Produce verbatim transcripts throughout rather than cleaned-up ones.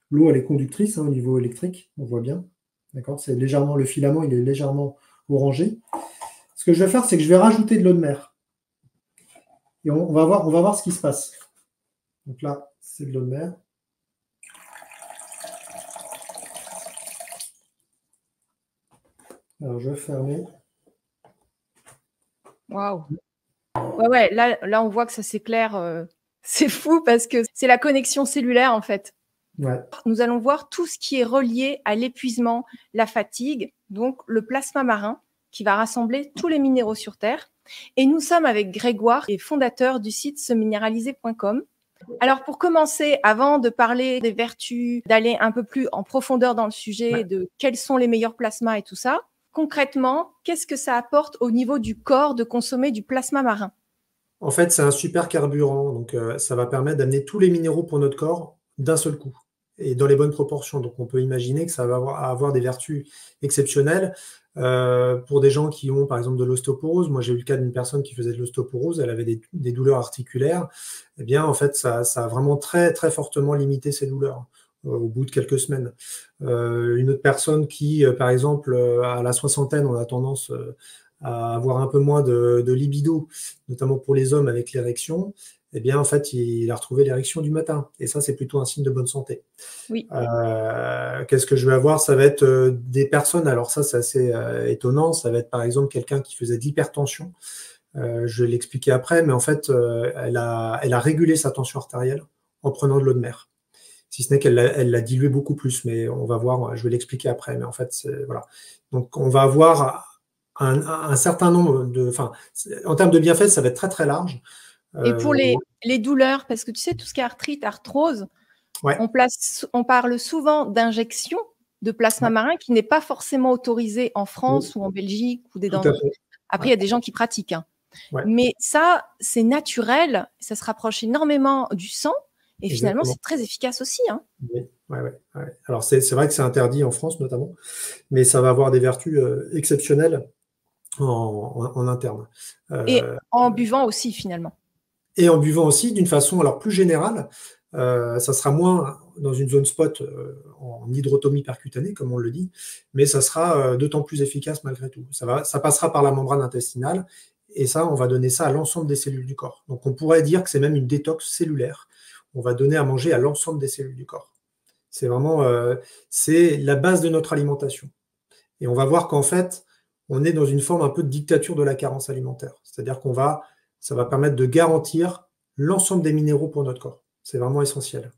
L'eau, elle est conductrice hein, au niveau électrique, on voit bien. D'accord, c'est légèrement, le filament, il est légèrement orangé. Ce que je vais faire, c'est que je vais rajouter de l'eau de mer. Et on, on, va voir, on va voir ce qui se passe. Donc là, c'est de l'eau de mer. Alors, je vais fermer. Waouh. Ouais, ouais, là, là, on voit que ça s'éclaire. Euh, c'est fou parce que c'est la connexion cellulaire, en fait. Ouais. Nous allons voir tout ce qui est relié à l'épuisement, la fatigue, donc le plasma marin qui va rassembler tous les minéraux sur Terre. Et nous sommes avec Grégoire, qui est fondateur du site se minéraliser point com. Alors, pour commencer, avant de parler des vertus, d'aller un peu plus en profondeur dans le sujet, ouais. de quels sont les meilleurs plasmas et tout ça, concrètement, qu'est-ce que ça apporte au niveau du corps de consommer du plasma marin? En fait, c'est un super carburant, donc euh, ça va permettre d'amener tous les minéraux pour notre corps d'un seul coup et dans les bonnes proportions. Donc, on peut imaginer que ça va avoir, avoir des vertus exceptionnelles euh, pour des gens qui ont, par exemple, de l'ostéoporose. Moi, j'ai eu le cas d'une personne qui faisait de l'ostéoporose, elle avait des, des douleurs articulaires. Eh bien, en fait, ça, ça a vraiment très, très fortement limité ses douleurs euh, au bout de quelques semaines. Euh, une autre personne qui, euh, par exemple, euh, à la soixantaine, on a tendance euh, à avoir un peu moins de, de libido, notamment pour les hommes avec l'érection, eh bien, en fait, il a retrouvé l'érection du matin. Et ça, c'est plutôt un signe de bonne santé. Oui. Euh, Qu'est-ce que je vais avoir? Ça va être euh, des personnes, alors ça, c'est assez euh, étonnant, ça va être par exemple quelqu'un qui faisait de l'hypertension. Euh, je vais l'expliquer après, mais en fait, euh, elle, a, elle a régulé sa tension artérielle en prenant de l'eau de mer. Si ce n'est qu'elle l'a, elle l'a dilué beaucoup plus, mais on va voir, je vais l'expliquer après. Mais en fait, c'est, voilà. Donc, on va avoir un, un certain nombre de... Enfin, en termes de bienfaits, ça va être très, très large. Et pour les, les douleurs, parce que tu sais, tout ce qui est arthrite, arthrose, ouais. on, place, on parle souvent d'injection de plasma ouais. marin qui n'est pas forcément autorisé en France oui. ou en Belgique ou des dangers. Après, il ouais. y a des gens qui pratiquent. Hein. Ouais. Mais ça, c'est naturel, ça se rapproche énormément du sang et Exactement. Finalement, c'est très efficace aussi. Hein. Oui, ouais, ouais, ouais. Alors, c'est, c'est vrai que c'est interdit en France notamment, mais ça va avoir des vertus euh, exceptionnelles en, en, en interne. Euh, et en buvant aussi, finalement. Et en buvant aussi, d'une façon alors plus générale, euh, ça sera moins dans une zone spot euh, en hydrotomie percutanée, comme on le dit, mais ça sera euh, d'autant plus efficace malgré tout. Ça, va, ça passera par la membrane intestinale, et ça, on va donner ça à l'ensemble des cellules du corps. Donc on pourrait dire que c'est même une détox cellulaire. On va donner à manger à l'ensemble des cellules du corps. C'est vraiment euh, c'est la base de notre alimentation. Et on va voir qu'en fait, on est dans une forme un peu de dictature de la carence alimentaire. C'est-à-dire qu'on va, ça va permettre de garantir l'ensemble des minéraux pour notre corps. C'est vraiment essentiel.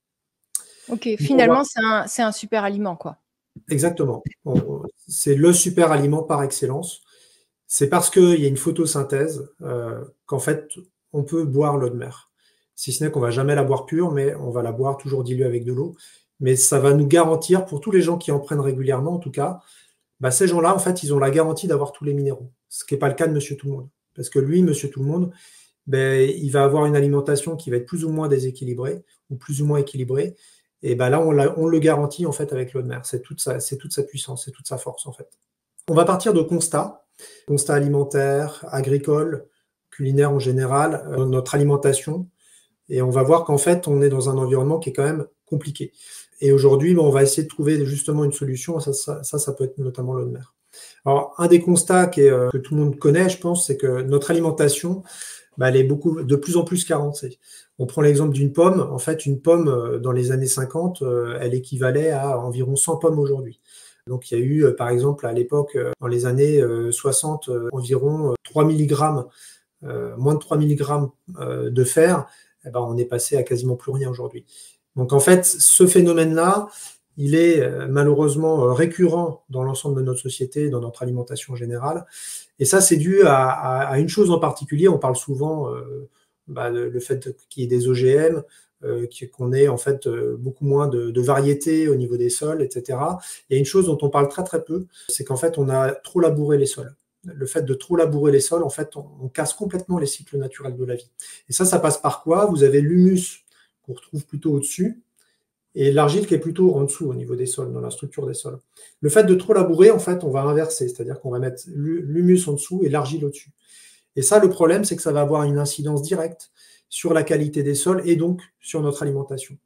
Ok, Donc finalement, va... c'est un, c'est un super aliment, quoi. Exactement. On, c'est le super aliment par excellence. C'est parce qu'il y a une photosynthèse euh, qu'en fait, on peut boire l'eau de mer. Si ce n'est qu'on ne va jamais la boire pure, mais on va la boire toujours diluée avec de l'eau. Mais ça va nous garantir, pour tous les gens qui en prennent régulièrement en tout cas, bah, ces gens-là, en fait, ils ont la garantie d'avoir tous les minéraux. Ce qui n'est pas le cas de Monsieur Tout-le-Monde. Parce que lui, Monsieur Tout-le-monde, ben, il va avoir une alimentation qui va être plus ou moins déséquilibrée, ou plus ou moins équilibrée. Et ben là, on, on le garantit en fait avec l'eau de mer. C'est toute sa, c'est toute sa puissance, c'est toute sa force en fait. On va partir de constats, constats alimentaires, agricoles, culinaires en général, euh, notre alimentation. Et on va voir qu'en fait, on est dans un environnement qui est quand même compliqué. Et aujourd'hui, ben, on va essayer de trouver justement une solution. Ça, ça, ça, ça peut être notamment l'eau de mer. Alors, un des constats qui est, euh, que tout le monde connaît, je pense, c'est que notre alimentation, ben, elle est beaucoup, de plus en plus carencée. On prend l'exemple d'une pomme. En fait, une pomme, euh, dans les années cinquante, euh, elle équivalait à environ cent pommes aujourd'hui. Donc, il y a eu, euh, par exemple, à l'époque, euh, dans les années euh, soixante, euh, environ euh, trois milligrammes, euh, moins de trois milligrammes euh, de fer. Eh ben, on est passé à quasiment plus rien aujourd'hui. Donc, en fait, ce phénomène-là, il est euh, malheureusement euh, récurrent dans l'ensemble de notre société, dans notre alimentation générale. Et ça, c'est dû à, à, à une chose en particulier. On parle souvent euh, bah, le, le fait qu'il y ait des O G M, euh, qu'on ait en fait euh, beaucoup moins de, de variété au niveau des sols, et cetera. Il y a une chose dont on parle très très peu, c'est qu'en fait, on a trop labouré les sols. Le fait de trop labourer les sols, en fait, on, on casse complètement les cycles naturels de la vie. Et ça, ça passe par quoi? Vous avez l'humus qu'on retrouve plutôt au-dessus, et l'argile qui est plutôt en dessous au niveau des sols, dans la structure des sols. Le fait de trop labourer, en fait, on va inverser, c'est-à-dire qu'on va mettre l'humus en dessous et l'argile au-dessus. Et ça, le problème, c'est que ça va avoir une incidence directe sur la qualité des sols et donc sur notre alimentation.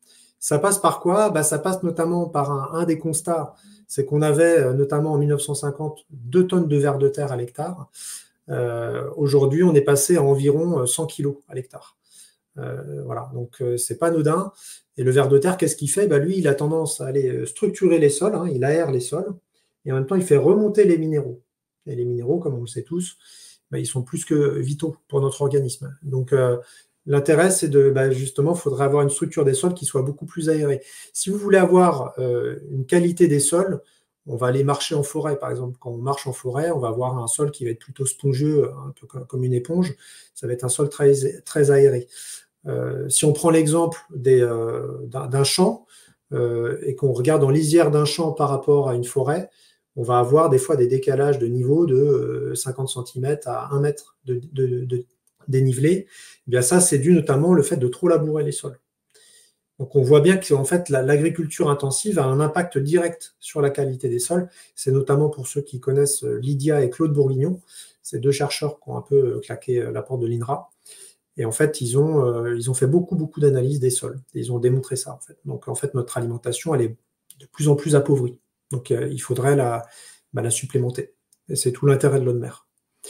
Ça passe par quoi? Bah, ça passe notamment par un, un des constats, c'est qu'on avait notamment en mille neuf cent cinquante deux tonnes de vers de terre à l'hectare. Euh, Aujourd'hui, on est passé à environ cent kilos à l'hectare. Euh, voilà, donc euh, c'est pas anodin. Et le ver de terre, qu'est-ce qu'il fait? Bah, lui, il a tendance à aller structurer les sols, hein, il aère les sols, et en même temps, il fait remonter les minéraux. Et les minéraux, comme on le sait tous, bah, ils sont plus que vitaux pour notre organisme. Donc, euh, l'intérêt, c'est de, bah, justement, il faudrait avoir une structure des sols qui soit beaucoup plus aérée. Si vous voulez avoir euh, une qualité des sols, on va aller marcher en forêt, par exemple. Quand on marche en forêt, on va avoir un sol qui va être plutôt spongieux, un peu comme une éponge. Ça va être un sol très, très aéré. Euh, si on prend l'exemple euh, d'un champ euh, et qu'on regarde en lisière d'un champ par rapport à une forêt, on va avoir des fois des décalages de niveau de euh, cinquante centimètres à un mètre de, de, de dénivelé. Eh bien ça, c'est dû notamment au fait de trop labourer les sols. Donc on voit bien que en fait, l'agriculture intensive a un impact direct sur la qualité des sols. C'est notamment pour ceux qui connaissent Lydia et Claude Bourguignon, ces deux chercheurs qui ont un peu claqué la porte de l'INRA. Et en fait, ils ont, euh, ils ont fait beaucoup, beaucoup d'analyses des sols. Et ils ont démontré ça, en fait. Donc, en fait, notre alimentation, elle est de plus en plus appauvrie. Donc, euh, il faudrait la, bah, la supplémenter. Et c'est tout l'intérêt de l'eau de mer.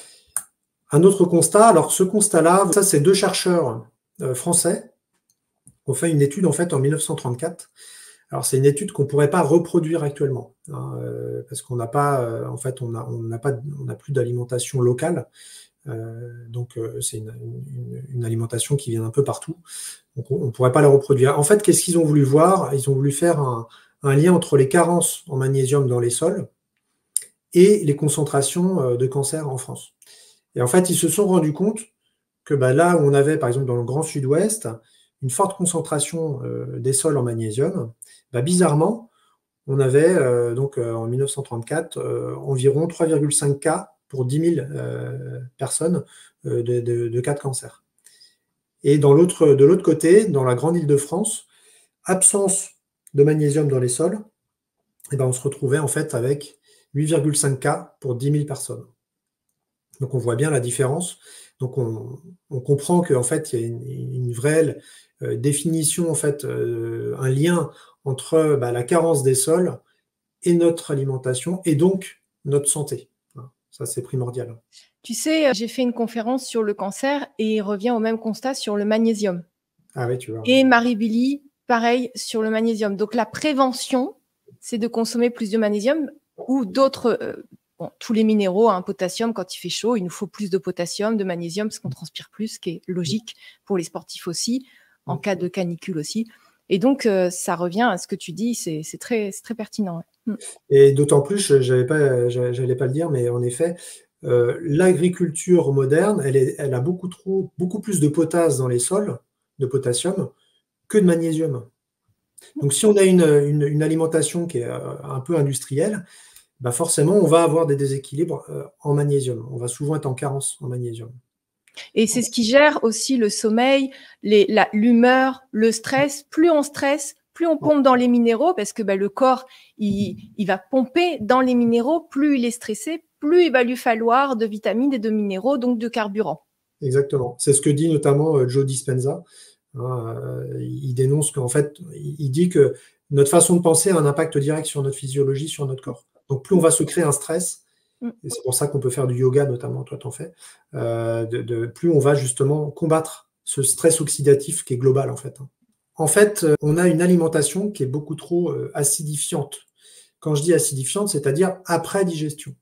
Un autre constat, alors ce constat-là, ça, c'est deux chercheurs euh, français qui ont fait une étude, en fait, en mille neuf cent trente-quatre. Alors, c'est une étude qu'on ne pourrait pas reproduire actuellement, hein, euh, parce qu'on n'a pas, euh, en fait, on n'a on n'a pas, on n'a plus d'alimentation locale. Euh, donc, euh, c'est une, une, une alimentation qui vient un peu partout. Donc, on ne pourrait pas la reproduire. En fait, qu'est-ce qu'ils ont voulu voir? Ils ont voulu faire un, un lien entre les carences en magnésium dans les sols et les concentrations de cancer en France. Et en fait, ils se sont rendus compte que bah, là où on avait, par exemple, dans le Grand Sud-Ouest, une forte concentration euh, des sols en magnésium, bah, bizarrement, on avait euh, donc euh, en mille neuf cent trente-quatre euh, environ trois virgule cinq cas pour dix mille euh, personnes euh, de, de, de cas de cancer. Et dans l'autre, de l'autre côté, dans la grande Île-de-France, absence de magnésium dans les sols, et ben on se retrouvait en fait avec huit virgule cinq cas pour dix mille personnes. Donc on voit bien la différence. Donc on, on comprend qu'en fait il y a une, une vraie euh, définition, en fait, euh, un lien entre bah, la carence des sols et notre alimentation et donc notre santé. Ça, c'est primordial. Tu sais, j'ai fait une conférence sur le cancer et il revient au même constat sur le magnésium. Ah oui, tu vois. Et Marie-Billy, pareil sur le magnésium. Donc la prévention, c'est de consommer plus de magnésium ou d'autres, euh, bon, tous les minéraux, hein, potassium, quand il fait chaud, il nous faut plus de potassium, de magnésium, parce qu'on transpire plus, ce qui est logique pour les sportifs aussi, en cas de canicule aussi. Et donc, euh, ça revient à ce que tu dis, c'est très, très pertinent. Ouais. Et d'autant plus, je n'allais pas, j'allais pas le dire, mais en effet, euh, l'agriculture moderne, elle, est, elle a beaucoup, trop, beaucoup plus de potasse dans les sols, de potassium, que de magnésium. Donc, si on a une, une, une alimentation qui est un peu industrielle, bah forcément, on va avoir des déséquilibres en magnésium. On va souvent être en carence en magnésium. Et c'est ce qui gère aussi le sommeil, l'humeur, le stress. Plus on stresse, plus on pompe dans les minéraux, parce que bah, le corps, il, il va pomper dans les minéraux. Plus il est stressé, plus il va lui falloir de vitamines et de minéraux, donc de carburant. Exactement. C'est ce que dit notamment Joe Dispenza. Hein, euh, il dénonce qu'en fait, il dit que notre façon de penser a un impact direct sur notre physiologie, sur notre corps. Donc, plus on va se créer un stress, et c'est pour ça qu'on peut faire du yoga, notamment, toi t'en fais, euh, de, de, plus on va justement combattre ce stress oxydatif qui est global, en fait. En fait, on a une alimentation qui est beaucoup trop euh, acidifiante. Quand je dis acidifiante, c'est-à-dire après digestion.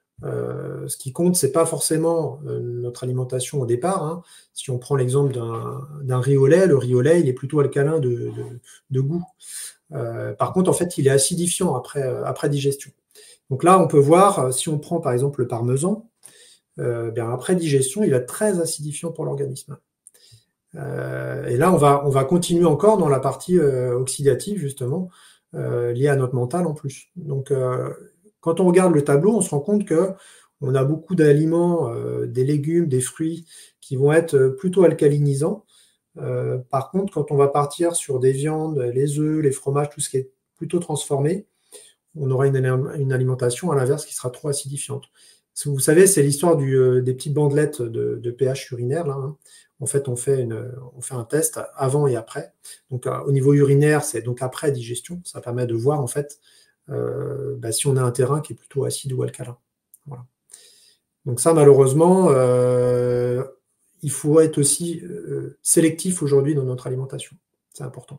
Euh, ce qui compte, c'est pas forcément euh, notre alimentation au départ. Hein. Si on prend l'exemple d'un riz au lait, le riz au lait, il est plutôt alcalin de, de, de goût. Euh, par contre, en fait, il est acidifiant après, euh, après digestion. Donc là, on peut voir, si on prend par exemple le parmesan, euh, bien après digestion, il est très acidifiant pour l'organisme. Euh, et là, on va, on va continuer encore dans la partie euh, oxydative, justement, euh, liée à notre mental en plus. Donc, euh, quand on regarde le tableau, on se rend compte qu'on a beaucoup d'aliments, euh, des légumes, des fruits, qui vont être plutôt alcalinisants. Euh, par contre, quand on va partir sur des viandes, les œufs, les fromages, tout ce qui est plutôt transformé, on aura une, une alimentation à l'inverse qui sera trop acidifiante. Vous savez, c'est l'histoire euh, des petites bandelettes de, de pH urinaire. Là, hein. en fait, on fait, une, on fait un test avant et après. Donc, euh, au niveau urinaire, c'est donc après digestion. Ça permet de voir, en fait, euh, bah, si on a un terrain qui est plutôt acide ou alcalin. Voilà. Donc ça, malheureusement, euh, il faut être aussi euh, sélectif aujourd'hui dans notre alimentation. C'est important.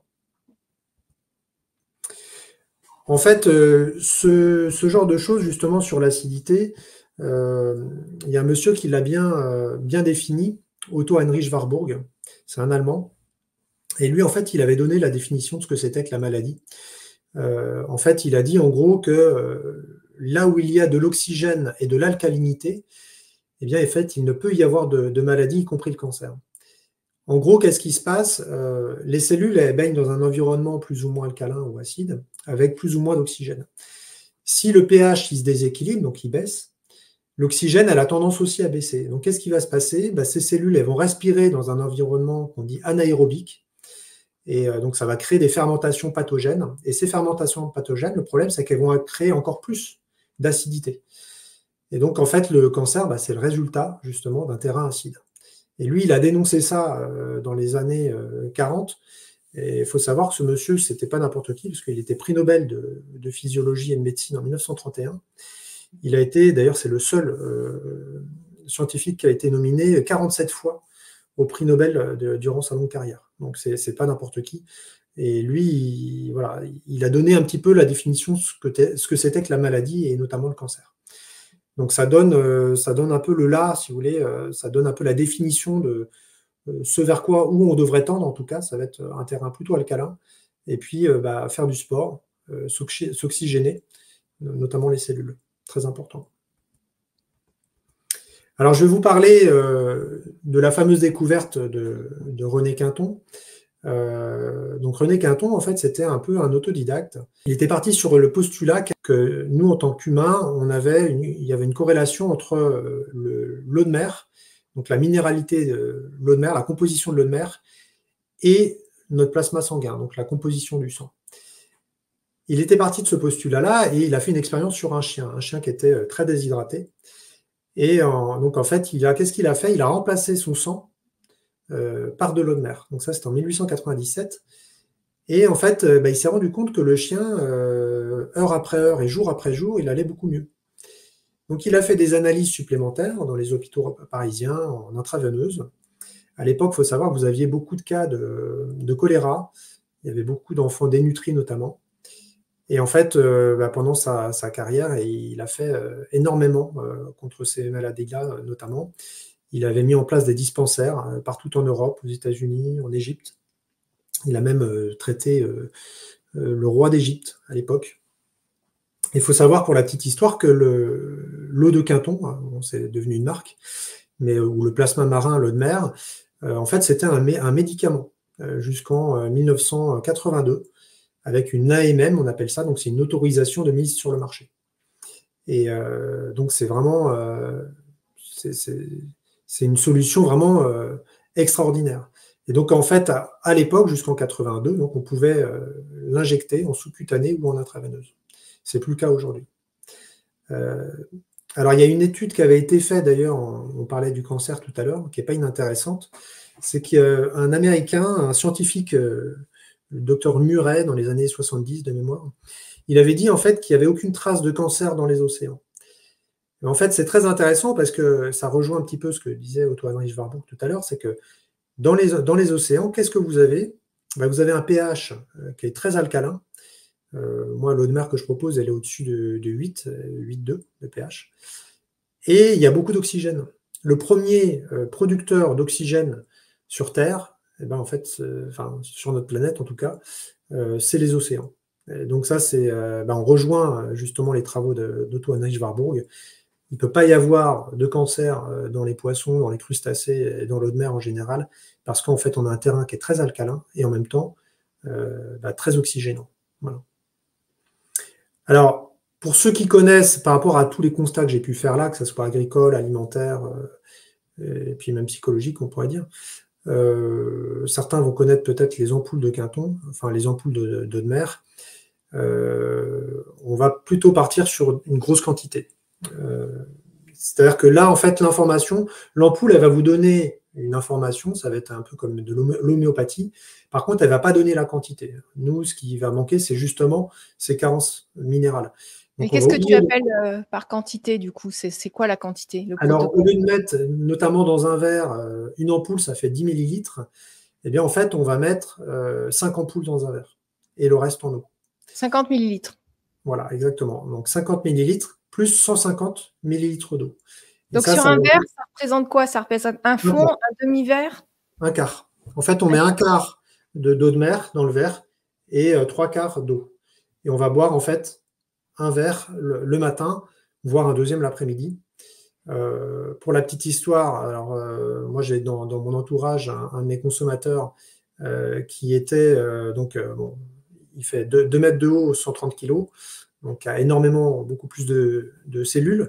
En fait, euh, ce, ce genre de choses, justement, sur l'acidité, euh, il y a un monsieur qui l'a bien, euh, bien défini, Otto Heinrich Warburg, c'est un Allemand, et lui, en fait, il avait donné la définition de ce que c'était que la maladie. Euh, en fait, il a dit, en gros, que euh, là où il y a de l'oxygène et de l'alcalinité, eh bien, en fait, il ne peut y avoir de, de maladie, y compris le cancer. En gros, qu'est-ce qui se passe? euh, Les cellules, elles baignent dans un environnement plus ou moins alcalin ou acide, avec plus ou moins d'oxygène. Si le pH il se déséquilibre, donc il baisse, l'oxygène, elle a tendance aussi à baisser. Donc, qu'est-ce qui va se passer? Bah, ces cellules, elles vont respirer dans un environnement qu'on dit anaérobique, et euh, donc ça va créer des fermentations pathogènes. Et ces fermentations pathogènes, le problème, c'est qu'elles vont créer encore plus d'acidité. Et donc, en fait, le cancer, bah, c'est le résultat, justement, d'un terrain acide. Et lui, il a dénoncé ça euh, dans les années euh, quarante. Et il faut savoir que ce monsieur, c'était pas n'importe qui, parce qu'il était prix Nobel de, de physiologie et de médecine en mille neuf cent trente et un. Il a été, d'ailleurs, c'est le seul euh, scientifique qui a été nominé quarante-sept fois au prix Nobel de, durant sa longue carrière. Donc, c'est, c'est pas n'importe qui. Et lui, il, voilà, il a donné un petit peu la définition de ce que, ce que c'était que la maladie, et notamment le cancer. Donc, ça donne, euh, ça donne un peu le là, si vous voulez, euh, ça donne un peu la définition de euh, ce vers quoi, où on devrait tendre, en tout cas, ça va être un terrain plutôt alcalin, et puis euh, bah, faire du sport, euh, s'oxy- s'oxygéner, notamment les cellules. Très important. Alors, je vais vous parler euh, de la fameuse découverte de, de René Quinton. Euh, donc, René Quinton, en fait, c'était un peu un autodidacte. Il était parti sur le postulat que nous, en tant qu'humains, on avait une, il y avait une corrélation entre le, l'eau de mer, donc la minéralité de l'eau de mer, la composition de l'eau de mer, et notre plasma sanguin, donc la composition du sang. Il était parti de ce postulat-là et il a fait une expérience sur un chien, un chien qui était très déshydraté. Et en, donc, en fait, il a, qu'est-ce qu'il a fait? Il a remplacé son sang euh, par de l'eau de mer. Donc, ça, c'était en mille huit cent quatre-vingt-dix-sept. Et en fait, euh, bah, il s'est rendu compte que le chien, euh, heure après heure et jour après jour, il allait beaucoup mieux. Donc, il a fait des analyses supplémentaires dans les hôpitaux parisiens en intraveineuse. À l'époque, il faut savoir que vous aviez beaucoup de cas de, de choléra. Il y avait beaucoup d'enfants dénutris notamment. Et en fait, euh, bah, pendant sa, sa carrière, il a fait euh, énormément euh, contre ces maladies-là, euh, notamment. Il avait mis en place des dispensaires euh, partout en Europe, aux États-Unis, en Égypte. Il a même euh, traité euh, euh, le roi d'Égypte à l'époque. Il faut savoir, pour la petite histoire, que le, l'eau de Quinton, hein, bon, c'est devenu une marque, mais ou le plasma marin, l'eau de mer, euh, en fait, c'était un, un médicament euh, jusqu'en euh, mille neuf cent quatre-vingt-deux. Avec une A M M, on appelle ça, donc c'est une autorisation de mise sur le marché. Et euh, donc c'est vraiment, euh, c'est, c'est, c'est une solution vraiment euh, extraordinaire. Et donc en fait, à, à l'époque, jusqu'en quatre-vingt-deux, donc on pouvait euh, l'injecter en sous-cutané ou en intraveineuse. C'est plus le cas aujourd'hui. Euh, alors il y a une étude qui avait été faite d'ailleurs, on parlait du cancer tout à l'heure, qui n'est pas inintéressante, c'est qu'un Américain, un scientifique, euh, le docteur Murray, dans les années soixante-dix de mémoire, il avait dit en fait qu'il n'y avait aucune trace de cancer dans les océans. Mais en fait, c'est très intéressant parce que ça rejoint un petit peu ce que disait Otto Heinrich Warburg tout à l'heure, c'est que dans les, dans les océans, qu'est-ce que vous avez? Ben, vous avez un pH qui est très alcalin. Euh, moi, l'eau de mer que je propose, elle est au-dessus de, de huit, huit virgule deux de pH. Et il y a beaucoup d'oxygène. Le premier euh, producteur d'oxygène sur Terre, eh ben, en fait, euh, enfin, sur notre planète en tout cas, euh, c'est les océans. Et donc ça, c'est, euh, ben, on rejoint justement les travaux de, d'Otto Heinrich Warburg. Il ne peut pas y avoir de cancer dans les poissons, dans les crustacés et dans l'eau de mer en général, parce qu'en fait, on a un terrain qui est très alcalin et en même temps euh, ben, très oxygénant. Voilà. Alors, pour ceux qui connaissent, par rapport à tous les constats que j'ai pu faire là, que ce soit agricole, alimentaire, euh, et puis même psychologique, on pourrait dire, Euh, certains vont connaître peut-être les ampoules de Quinton, enfin les ampoules de, de, de mer. Euh, on va plutôt partir sur une grosse quantité. Euh, c'est-à-dire que là, en fait, l'information, l'ampoule, elle va vous donner une information, ça va être un peu comme de l'homéopathie. Par contre, elle ne va pas donner la quantité. Nous, ce qui va manquer, c'est justement ces carences minérales. Mais qu'est-ce que tu appelles euh, par quantité, du coup? C'est quoi la quantité, le Alors, au lieu de mettre, notamment dans un verre, euh, une ampoule, ça fait dix millilitres, eh bien, en fait, on va mettre euh, cinq ampoules dans un verre et le reste en eau. cinquante millilitres. Voilà, exactement. Donc, cinquante millilitres plus cent cinquante millilitres d'eau. Donc, ça, sur ça un verre, ça représente quoi? Ça représente un fond, un, un demi-verre? Un quart. En fait, on met un quart de d'eau de mer dans le verre et euh, trois quarts d'eau. Et on va boire, en fait, un verre le, le matin, voire un deuxième l'après-midi. Euh, pour la petite histoire, alors euh, moi j'ai dans, dans mon entourage un, un de mes consommateurs euh, qui était euh, donc euh, bon, il fait deux mètres de haut, cent trente kilos, donc a énormément, beaucoup plus de, de cellules.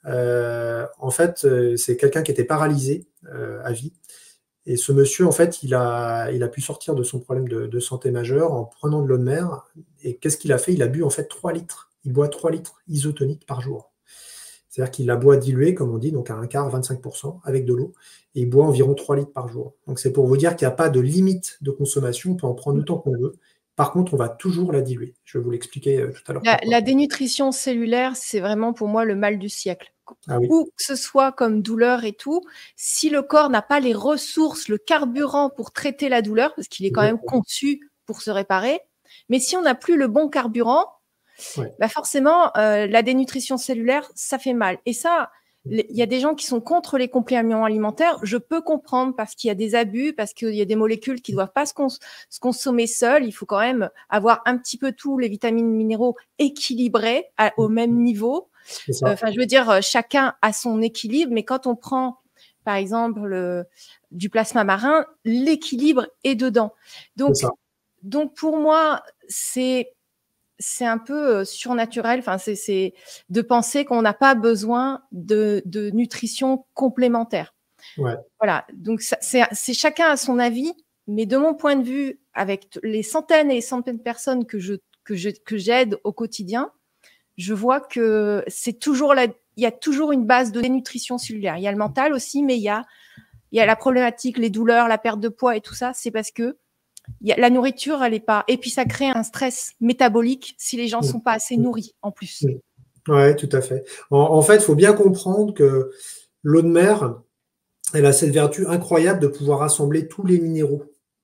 Euh, en fait, c'est quelqu'un qui était paralysé euh, à vie. Et ce monsieur, en fait, il a, il a pu sortir de son problème de, de santé majeur en prenant de l'eau de mer. Et qu'est-ce qu'il a fait? Il a bu en fait trois litres. Il boit trois litres isotoniques par jour. C'est-à-dire qu'il la boit diluée, comme on dit, donc à un quart, vingt-cinq pour cent, avec de l'eau, et il boit environ trois litres par jour. Donc c'est pour vous dire qu'il n'y a pas de limite de consommation, on peut en prendre autant qu'on veut. Par contre, on va toujours la diluer. Je vais vous l'expliquer tout à l'heure. La, la dénutrition cellulaire, c'est vraiment pour moi le mal du siècle. Ah oui. Où que ce soit comme douleur et tout, si le corps n'a pas les ressources, le carburant pour traiter la douleur, parce qu'il est quand même conçu pour se réparer, mais si on n'a plus le bon carburant, ouais. bah forcément, euh, la dénutrition cellulaire, ça fait mal. Et ça, il y a des gens qui sont contre les compléments alimentaires. Je peux comprendre parce qu'il y a des abus, parce qu'il y a des molécules qui ne doivent pas se, cons se consommer seules. Il faut quand même avoir un petit peu tous les vitamines, minéraux équilibrés à, au même niveau. Enfin, euh, je veux dire, chacun a son équilibre, mais quand on prend, par exemple, le, du plasma marin, l'équilibre est dedans. Donc, est donc pour moi, c'est c'est un peu surnaturel. Enfin, c'est de penser qu'on n'a pas besoin de, de nutrition complémentaire. Ouais. Voilà. Donc, c'est chacun à son avis, mais de mon point de vue, avec les centaines et les centaines de personnes que je que je que j'aide au quotidien, je vois que c'est toujours la, il y a toujours une base de dénutrition cellulaire. Il y a le mental aussi, mais il y a il y a la problématique, les douleurs, la perte de poids et tout ça. C'est parce que y a, la nourriture, elle est pas. Et puis, ça crée un stress métabolique si les gens ne sont pas assez nourris, en plus. Oui, tout à fait. En, en fait, il faut bien comprendre que l'eau de mer, elle a cette vertu incroyable de pouvoir rassembler tous les minéraux.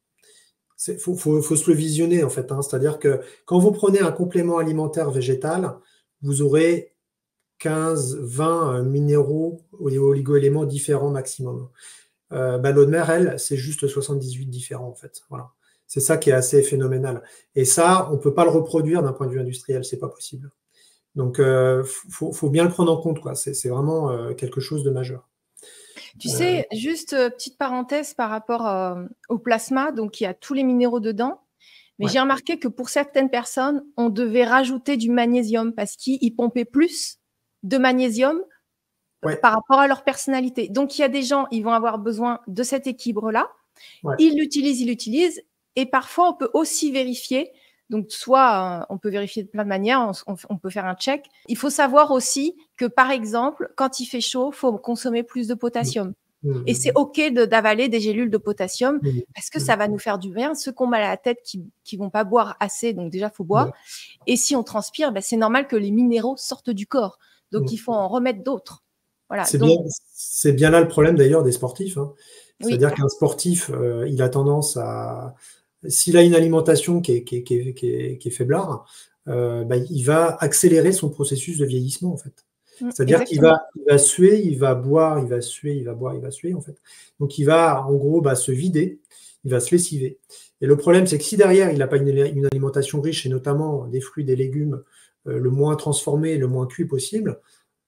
Il faut, faut, faut se le visionner, en fait. Hein. C'est-à-dire que quand vous prenez un complément alimentaire végétal, vous aurez quinze, vingt minéraux ou oligo-éléments différents maximum. Euh, bah, l'eau de mer, elle, c'est juste soixante-dix-huit différents, en fait. Voilà. C'est ça qui est assez phénoménal. Et ça, on ne peut pas le reproduire d'un point de vue industriel, c'est pas possible. Donc, il euh, faut, faut bien le prendre en compte, quoi. C'est vraiment euh, quelque chose de majeur. Tu euh... sais, juste euh, petite parenthèse par rapport euh, au plasma, donc il y a tous les minéraux dedans. Mais ouais. J'ai remarqué que pour certaines personnes, on devait rajouter du magnésium parce qu'ils pompaient plus de magnésium ouais. par rapport à leur personnalité. Donc, il y a des gens, ils vont avoir besoin de cet équilibre-là. Ouais. Ils l'utilisent, ils l'utilisent. Et parfois, on peut aussi vérifier. Donc, soit euh, on peut vérifier de plein de manières, on, on, on peut faire un check. Il faut savoir aussi que, par exemple, quand il fait chaud, il faut consommer plus de potassium. Mmh. Et c'est OK d'avaler des gélules de potassium mmh. parce que ça va nous faire du bien. Ceux qui ont mal à la tête, qui ne vont pas boire assez, donc déjà, il faut boire. Mmh. Et si on transpire, ben, c'est normal que les minéraux sortent du corps. Donc, mmh. il faut en remettre d'autres. Voilà. C'est donc... bien, bien là le problème d'ailleurs des sportifs. Hein. C'est-à-dire oui. qu'un sportif, euh, il a tendance à... S'il a une alimentation qui est, qui est, qui est, qui est, qui est faiblard, euh, bah, il va accélérer son processus de vieillissement, en fait. C'est-à-dire qu'il va, il va suer, il va boire, il va suer, il va boire, il va suer, en fait. Donc, il va, en gros, bah, se vider, il va se lessiver. Et le problème, c'est que si derrière, il n'a pas une, une alimentation riche, et notamment des fruits, des légumes, euh, le moins transformés, le moins cuit possible,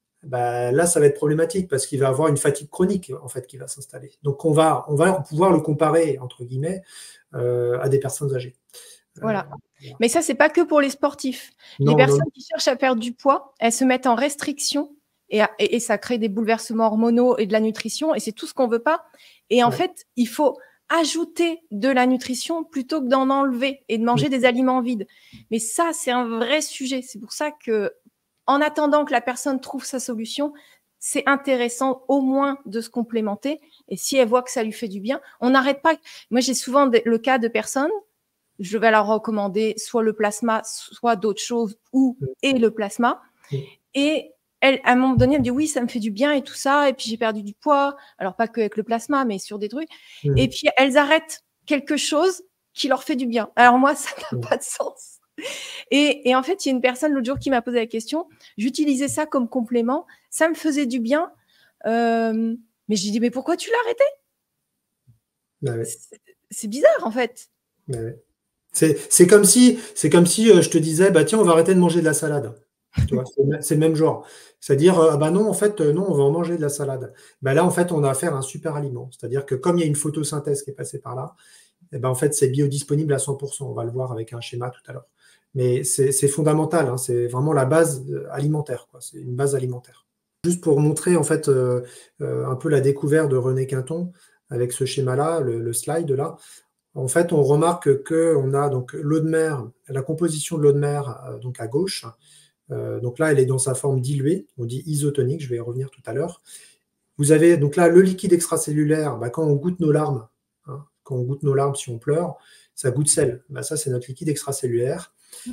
bah, là, ça va être problématique parce qu'il va avoir une fatigue chronique, en fait, qui va s'installer. Donc, on va, on va pouvoir le comparer, entre guillemets, euh, à des personnes âgées. Voilà. Euh, voilà. Mais ça, c'est pas que pour les sportifs. Non, les personnes non. qui cherchent à perdre du poids, elles se mettent en restriction et, et, et ça crée des bouleversements hormonaux et de la nutrition et c'est tout ce qu'on veut pas. Et en ouais. fait, il faut ajouter de la nutrition plutôt que d'en enlever et de manger oui. des aliments vides. Mais ça, c'est un vrai sujet. C'est pour ça que, en attendant que la personne trouve sa solution, c'est intéressant au moins de se complémenter. Et si elle voit que ça lui fait du bien, on n'arrête pas. Moi, j'ai souvent le cas de personnes, je vais leur recommander soit le plasma, soit d'autres choses, ou et le plasma. Et elle, à un moment donné, elle me dit oui, ça me fait du bien et tout ça. Et puis j'ai perdu du poids. Alors pas qu'avec le plasma, mais sur des trucs. Mmh. Et puis elles arrêtent quelque chose qui leur fait du bien. Alors moi, ça n'a mmh. pas de sens. Et, et en fait, il y a une personne l'autre jour qui m'a posé la question. J'utilisais ça comme complément. Ça me faisait du bien. Euh, mais j'ai dit, mais pourquoi tu l'as arrêté? Bah ouais. C'est bizarre, en fait. Bah ouais. C'est comme si, c'est comme si euh, je te disais, bah tiens, on va arrêter de manger de la salade. Tu vois, c'est le même genre. C'est-à-dire, euh, bah non, en fait, euh, non, on va en manger de la salade. Bah là, en fait, on a affaire à un super aliment. C'est-à-dire que comme il y a une photosynthèse qui est passée par là, eh ben, en fait, c'est biodisponible à cent pour cent. On va le voir avec un schéma tout à l'heure. Mais c'est fondamental, hein, c'est vraiment la base alimentaire, quoi. C'est une base alimentaire. Juste pour montrer en fait euh, euh, un peu la découverte de René Quinton avec ce schéma-là, le, le slide là. En fait, on remarque qu'on a donc l'eau de mer, la composition de l'eau de mer euh, donc à gauche. Euh, donc là, elle est dans sa forme diluée, on dit isotonique, je vais y revenir tout à l'heure. Vous avez donc là le liquide extracellulaire, bah, quand on goûte nos larmes, hein, quand on goûte nos larmes, si on pleure, ça goûte sel. Bah, ça, c'est notre liquide extracellulaire.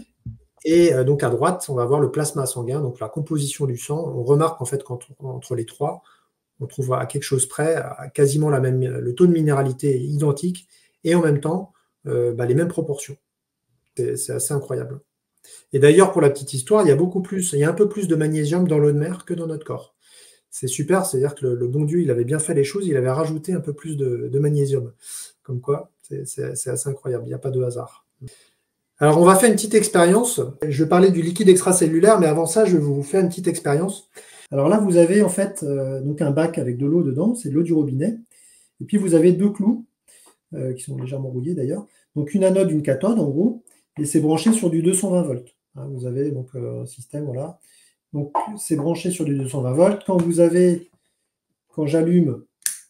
Et euh, donc à droite, on va voir le plasma sanguin, donc la composition du sang. On remarque en fait qu'entre les trois, on trouve à quelque chose près, à quasiment la même, le taux de minéralité est identique, et en même temps, euh, bah, les mêmes proportions. C'est assez incroyable. Et d'ailleurs, pour la petite histoire, il y a beaucoup plus, il y a un peu plus de magnésium dans l'eau de mer que dans notre corps. C'est super, c'est-à-dire que le, le bon Dieu, il avait bien fait les choses, il avait rajouté un peu plus de, de magnésium. Comme quoi, c'est assez incroyable, il n'y a pas de hasard. Alors, on va faire une petite expérience. Je vais parler du liquide extracellulaire, mais avant ça, je vais vous faire une petite expérience. Alors là, vous avez en fait euh, donc un bac avec de l'eau dedans, c'est de l'eau du robinet. Et puis, vous avez deux clous, euh, qui sont légèrement rouillés d'ailleurs. Donc, une anode, une cathode, en gros, et c'est branché sur du deux cent vingt volts. Hein, vous avez donc euh, un système, voilà. Donc, c'est branché sur du deux cent vingt volts. Quand vous avez, quand j'allume,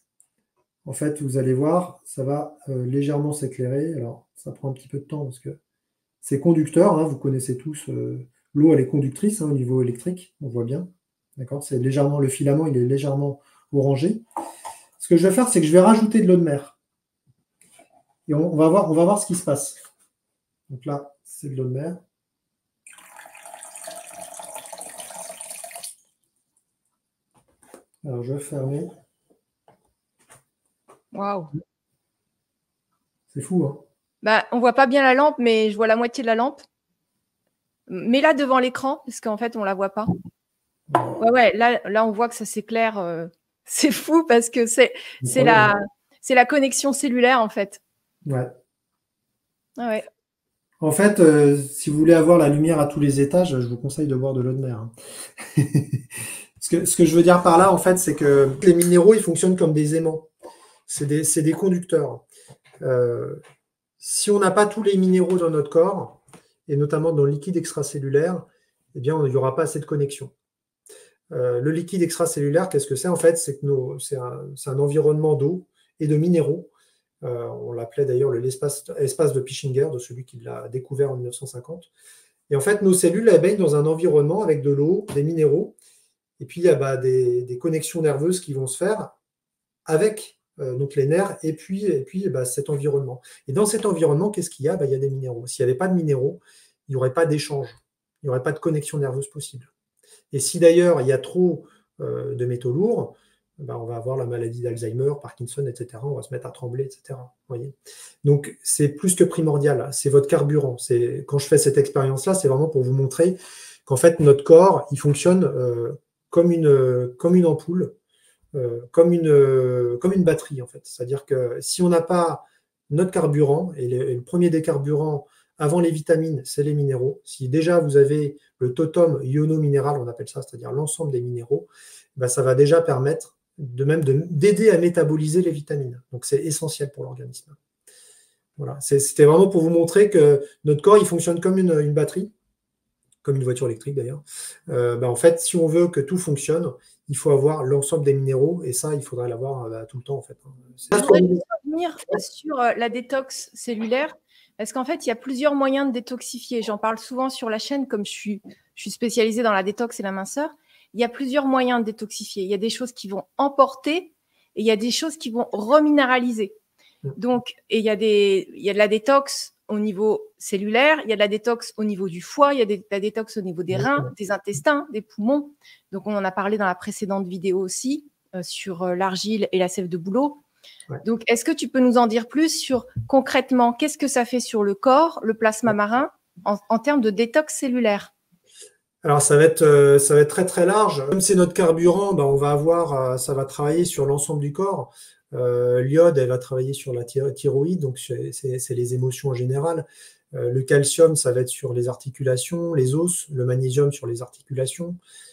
en fait, vous allez voir, ça va euh, légèrement s'éclairer. Alors, ça prend un petit peu de temps parce que c'est conducteur, hein, vous connaissez tous, euh, l'eau, elle est conductrice hein, au niveau électrique, on voit bien. D'accord, c'est légèrement, le filament, il est légèrement orangé. Ce que je vais faire, c'est que je vais rajouter de l'eau de mer. Et on, on, va voir, on va voir ce qui se passe. Donc là, c'est de l'eau de mer. Alors, je vais fermer. Waouh. C'est fou, hein? Bah, on voit pas bien la lampe, mais je vois la moitié de la lampe. Mets-la devant l'écran, parce qu'en fait, on la voit pas. Ouais, ouais, là, là on voit que ça s'éclaire. Euh, c'est fou parce que c'est la, la connexion cellulaire, en fait. Ouais. Ah ouais. En fait, euh, si vous voulez avoir la lumière à tous les étages, je vous conseille de boire de l'eau de mer. Hein. ce, que, ce que je veux dire par là, en fait, c'est que les minéraux, ils fonctionnent comme des aimants. C'est des, des conducteurs. Euh, si on n'a pas tous les minéraux dans notre corps, et notamment dans le liquide extracellulaire, eh bien, il n'y aura pas assez de connexion. Euh, le liquide extracellulaire, qu'est-ce que c'est? En fait, c'est un, un environnement d'eau et de minéraux. Euh, on l'appelait d'ailleurs l'espace espace de Pischinger, de celui qui l'a découvert en mille neuf cent cinquante. Et en fait, nos cellules elles baignent dans un environnement avec de l'eau, des minéraux, et puis il y a bah, des, des connexions nerveuses qui vont se faire avec euh, donc les nerfs et puis, et puis bah, cet environnement. Et dans cet environnement, qu'est-ce qu'il y a? Bah, il y a des minéraux. S'il n'y avait pas de minéraux, il n'y aurait pas d'échange, il n'y aurait pas de connexion nerveuse possible. Et si d'ailleurs il y a trop euh, de métaux lourds, ben, on va avoir la maladie d'Alzheimer, Parkinson, et cetera. On va se mettre à trembler, et cetera. Voyez. Donc c'est plus que primordial, c'est votre carburant. Quand je fais cette expérience-là, c'est vraiment pour vous montrer qu'en fait notre corps, il fonctionne euh, comme, une, comme une ampoule, euh, comme, une, euh, comme une batterie en fait. C'est-à-dire que si on n'a pas notre carburant, et, les, et le premier des carburants, avant les vitamines, c'est les minéraux. Si déjà vous avez le totum iono-minéral, on appelle ça, c'est-à-dire l'ensemble des minéraux, ben ça va déjà permettre de même d'aider à métaboliser les vitamines. Donc c'est essentiel pour l'organisme. Voilà. C'était vraiment pour vous montrer que notre corps, il fonctionne comme une, une batterie, comme une voiture électrique d'ailleurs. Euh, ben en fait, si on veut que tout fonctionne, il faut avoir l'ensemble des minéraux, et ça, il faudrait l'avoir bah, tout le temps en fait. Je voudrais revenir sur la détox cellulaire. Parce qu'en fait, il y a plusieurs moyens de détoxifier. J'en parle souvent sur la chaîne, comme je suis, je suis spécialisée dans la détox et la minceur. Il y a plusieurs moyens de détoxifier. Il y a des choses qui vont emporter et il y a des choses qui vont reminéraliser. Donc, et il y a des, il y a de la détox au niveau cellulaire, il y a de la détox au niveau du foie, il y a de la détox au niveau des reins, des intestins, des poumons. Donc, on en a parlé dans la précédente vidéo aussi euh, sur euh, l'argile et la sève de bouleau. Ouais. Donc, est-ce que tu peux nous en dire plus sur concrètement qu'est-ce que ça fait sur le corps, le plasma marin, en, en termes de détox cellulaire? Alors, ça va être, euh, ça va être très, très large. Comme c'est notre carburant, ben, on va avoir, euh, ça va travailler sur l'ensemble du corps. Euh, l'iode, elle va travailler sur la thyroïde, donc c'est les émotions en général. Euh, le calcium, ça va être sur les articulations, les os. Le magnésium sur les articulations.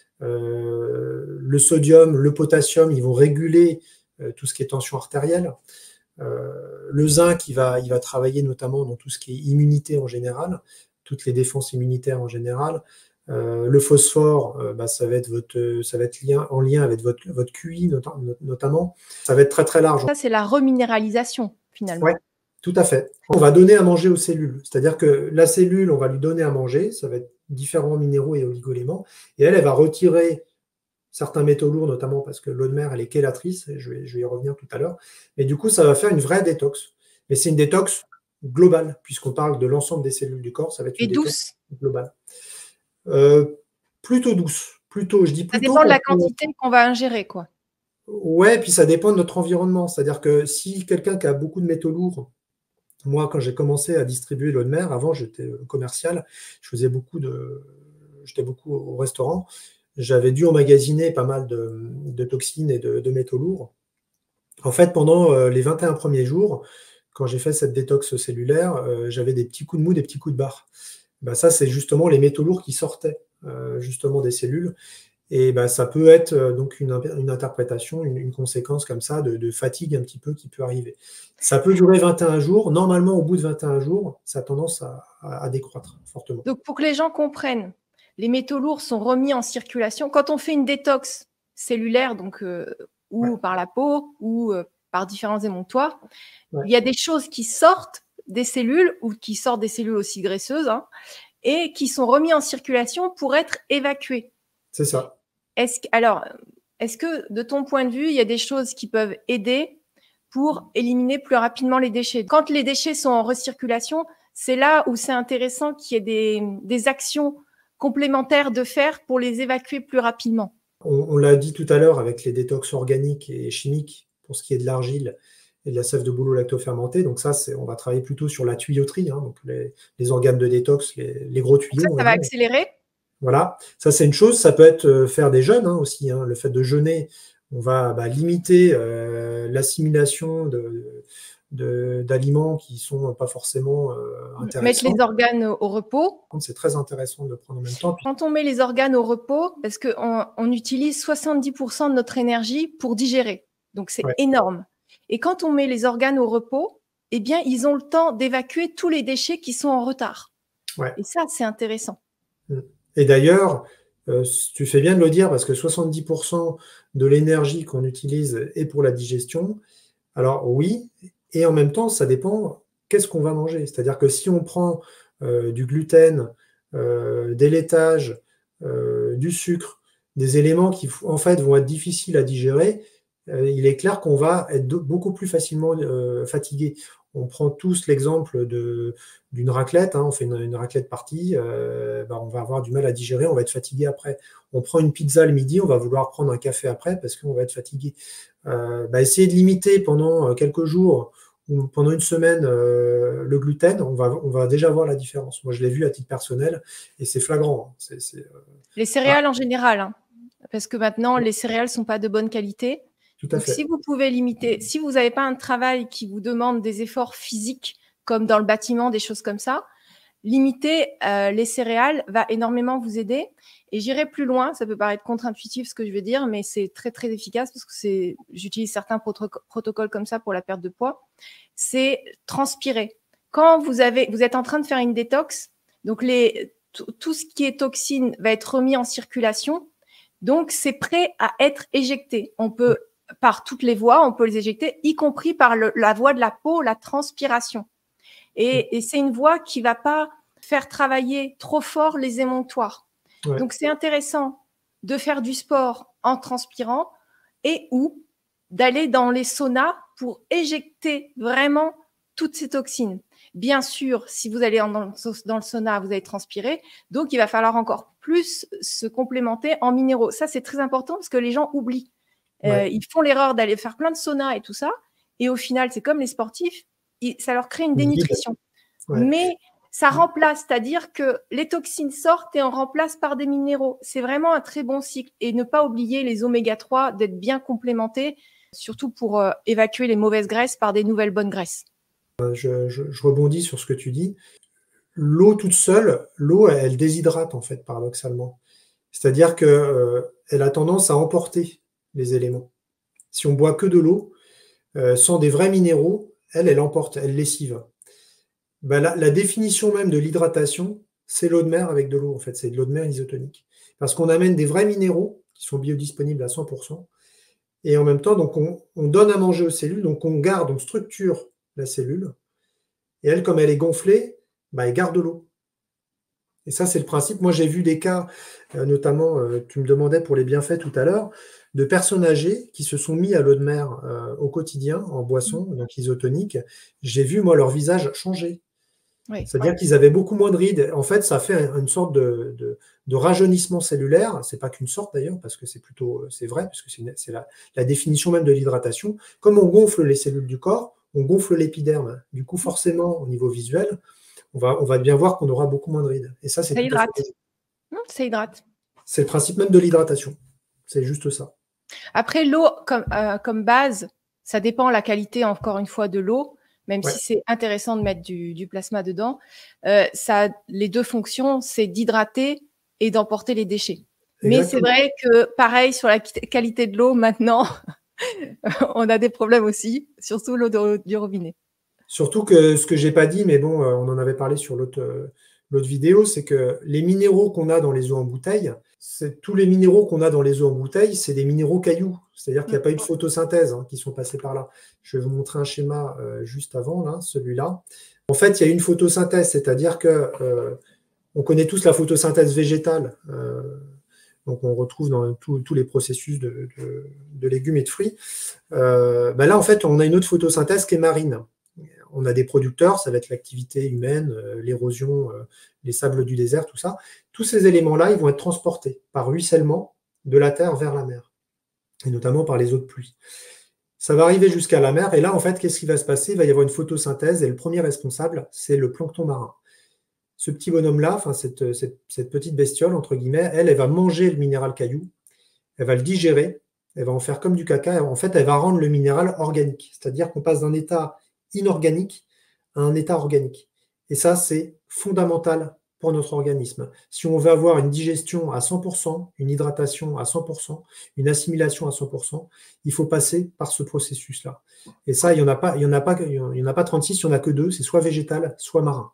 Euh, le sodium, le potassium, ils vont réguler euh, tout ce qui est tension artérielle. Euh, le zinc, il va, il va travailler notamment dans tout ce qui est immunité en général, toutes les défenses immunitaires en général. Euh, le phosphore, euh, bah, ça va être votre, ça va être lien, en lien avec votre, votre Q I not notamment. Ça va être très très large. Ça, c'est la reminéralisation finalement. Oui, tout à fait. On va donner à manger aux cellules. C'est-à-dire que la cellule, on va lui donner à manger, ça va être différents minéraux et oligoéléments, et elle, elle va retirer certains métaux lourds, notamment parce que l'eau de mer, elle est chélatrice, et je vais, je vais y revenir tout à l'heure. Et du coup, ça va faire une vraie détox. Mais c'est une détox globale, puisqu'on parle de l'ensemble des cellules du corps, ça va être une et détox douce. globale. Euh, plutôt douce. Plutôt, je dis plutôt. Ça dépend de la quantité qu'on va ingérer, quoi. Ouais, puis ça dépend de notre environnement. C'est-à-dire que si quelqu'un qui a beaucoup de métaux lourds, moi, quand j'ai commencé à distribuer l'eau de mer, avant j'étais commercial, je faisais beaucoup de, j'étais beaucoup au restaurant, j'avais dû emmagasiner pas mal de, de toxines et de, de métaux lourds. En fait, pendant les vingt et un premiers jours, quand j'ai fait cette détox cellulaire, euh, j'avais des petits coups de mou, des petits coups de barre. Ben, ça, c'est justement les métaux lourds qui sortaient euh, justement des cellules. Et ben, ça peut être euh, donc une, une interprétation, une, une conséquence comme ça de, de fatigue un petit peu qui peut arriver. Ça peut durer vingt et un jours. Normalement, au bout de vingt et un jours, ça a tendance à, à, à décroître fortement. Donc, pour que les gens comprennent, les métaux lourds sont remis en circulation. Quand on fait une détox cellulaire, donc euh, ou ouais. par la peau, ou euh, par différents émonctoires, ouais. il y a des choses qui sortent des cellules, ou qui sortent des cellules aussi graisseuses, hein, et qui sont remis en circulation pour être évacuées. C'est ça. Est-ce que, alors, est-ce que de ton point de vue, il y a des choses qui peuvent aider pour éliminer plus rapidement les déchets? Quand les déchets sont en recirculation, c'est là où c'est intéressant qu'il y ait des, des actions complémentaires de faire pour les évacuer plus rapidement. On, on l'a dit tout à l'heure avec les détox organiques et chimiques pour ce qui est de l'argile et de la sève de bouleau lactofermentée. Donc ça, on va travailler plutôt sur la tuyauterie, hein, donc les, les organes de détox, les, les gros tuyaux. Ça, ça va accélérer. Voilà, ça c'est une chose. Ça peut être euh, faire des jeûnes hein, aussi. Hein. Le fait de jeûner, on va bah, limiter euh, l'assimilation de, de, d'aliments qui sont pas forcément euh, intéressants. Mettre les organes au repos. C'est très intéressant de le prendre en même temps. Quand on met les organes au repos, parce qu'on on utilise soixante-dix pour cent de notre énergie pour digérer, donc c'est ouais. énorme. Et quand on met les organes au repos, eh bien, ils ont le temps d'évacuer tous les déchets qui sont en retard. Ouais. Et ça, c'est intéressant. Et d'ailleurs, euh, tu fais bien de le dire parce que soixante-dix pour cent de l'énergie qu'on utilise est pour la digestion. Alors oui, et en même temps, ça dépend qu'est-ce qu'on va manger. C'est-à-dire que si on prend euh, du gluten, euh, des laitages, euh, du sucre, des éléments qui en fait vont être difficiles à digérer, euh, il est clair qu'on va être beaucoup plus facilement euh, fatigué. On prend tous l'exemple d'une raclette, hein, on fait une, une raclette partie, euh, bah on va avoir du mal à digérer, on va être fatigué après. On prend une pizza le midi, on va vouloir prendre un café après parce qu'on va être fatigué. Euh, bah essayer de limiter pendant quelques jours ou pendant une semaine euh, le gluten, on va, on va déjà voir la différence. Moi, je l'ai vu à titre personnel et c'est flagrant. C'est, c'est, euh... Les céréales ah. en général, hein, parce que maintenant, les céréales ne sont pas de bonne qualité. Tout à Donc, fait. si vous pouvez limiter, si vous n'avez pas un travail qui vous demande des efforts physiques, comme dans le bâtiment, des choses comme ça, limiter euh, les céréales va énormément vous aider. Et j'irai plus loin, ça peut paraître contre-intuitif ce que je veux dire, mais c'est très très efficace parce que c'est, j'utilise certains proto protocoles comme ça pour la perte de poids. C'est transpirer. Quand vous avez, vous êtes en train de faire une détox, donc les, tout ce qui est toxine va être remis en circulation, donc c'est prêt à être éjecté. On peut par toutes les voies, on peut les éjecter, y compris par le, la voie de la peau, la transpiration. Et, et c'est une voie qui ne va pas faire travailler trop fort les émonctoires. Ouais. Donc, c'est intéressant de faire du sport en transpirant et ou d'aller dans les saunas pour éjecter vraiment toutes ces toxines. Bien sûr, si vous allez dans le, dans le sauna, vous allez transpirer, donc il va falloir encore plus se complémenter en minéraux. Ça, c'est très important parce que les gens oublient. Ouais. Euh, ils font l'erreur d'aller faire plein de saunas et tout ça, et au final, c'est comme les sportifs, ils, ça leur crée une dénutrition. Ouais. Mais ça remplace, c'est-à-dire que les toxines sortent et on remplace par des minéraux. C'est vraiment un très bon cycle. Et ne pas oublier les oméga trois, d'être bien complémentés, surtout pour euh, évacuer les mauvaises graisses par des nouvelles bonnes graisses. Je, je, je rebondis sur ce que tu dis. L'eau toute seule, l'eau, elle, elle déshydrate en fait, paradoxalement. C'est-à-dire qu'elle euh, a tendance à emporter les éléments. Si on boit que de l'eau, euh, sans des vrais minéraux, elle, elle emporte, elle lessive. Ben, la, la définition même de l'hydratation, c'est l'eau de mer avec de l'eau, en fait. C'est de l'eau de mer isotonique. Parce qu'on amène des vrais minéraux qui sont biodisponibles à cent pour cent. Et en même temps, donc on, on donne à manger aux cellules, donc on garde, on structure la cellule. Et elle, comme elle est gonflée, ben, elle garde l'eau. Et ça, c'est le principe. Moi, j'ai vu des cas, euh, notamment, euh, tu me demandais pour les bienfaits tout à l'heure, de personnes âgées qui se sont mis à l'eau de mer euh, au quotidien, en boisson, donc isotonique. J'ai vu, moi, leur visage changer. Oui, C'est-à-dire ouais. qu'ils avaient beaucoup moins de rides. En fait, ça fait une sorte de, de, de rajeunissement cellulaire. C'est pas qu'une sorte d'ailleurs, parce que c'est plutôt, c'est vrai, parce que c'est la, la définition même de l'hydratation. Comme on gonfle les cellules du corps, on gonfle l'épiderme. Du coup, forcément, au niveau visuel, on va, on va bien voir qu'on aura beaucoup moins de rides. Et ça, c'est ça hydrate. Non, ça hydrate. C'est le principe même de l'hydratation. C'est juste ça. Après, l'eau comme, euh, comme base, ça dépend la qualité, encore une fois, de l'eau. Même ouais. si c'est intéressant de mettre du, du plasma dedans, euh, ça, les deux fonctions, c'est d'hydrater et d'emporter les déchets. Exactement. Mais c'est vrai que, pareil, sur la qualité de l'eau, maintenant, on a des problèmes aussi, surtout l'eau du robinet. Surtout que ce que j'ai pas dit, mais bon, on en avait parlé sur l'autre euh, l'autre vidéo, c'est que les minéraux qu'on a dans les eaux en bouteille, c'est tous les minéraux qu'on a dans les eaux en bouteille, c'est des minéraux cailloux. C'est-à-dire qu'il n'y a pas eu de photosynthèse hein, qui sont passés par là. Je vais vous montrer un schéma euh, juste avant, là, celui-là. En fait, il y a une photosynthèse, c'est-à-dire que euh, on connaît tous la photosynthèse végétale. Euh, donc, on retrouve dans tous les processus de, de, de légumes et de fruits. Euh, ben là, en fait, on a une autre photosynthèse qui est marine. On a des producteurs, ça va être l'activité humaine, euh, l'érosion, euh, les sables du désert, tout ça. Tous ces éléments-là, ils vont être transportés par ruissellement de la terre vers la mer, et notamment par les eaux de pluie. Ça va arriver jusqu'à la mer, et là, en fait, qu'est-ce qui va se passer? Il va y avoir une photosynthèse, et le premier responsable, c'est le plancton marin. Ce petit bonhomme-là, enfin, cette, cette, cette petite bestiole, entre guillemets, elle, elle va manger le minéral caillou, elle va le digérer, elle va en faire comme du caca, et en fait, elle va rendre le minéral organique. C'est-à-dire qu'on passe d'un état inorganique à un état organique. Et ça, c'est fondamental pour notre organisme. Si on veut avoir une digestion à cent pour cent, une hydratation à cent pour cent, une assimilation à cent pour cent, il faut passer par ce processus-là. Et ça, il n'y en a pas, il y en a pas, il y en a pas trente-six, il n'y en a que deux, c'est soit végétal, soit marin.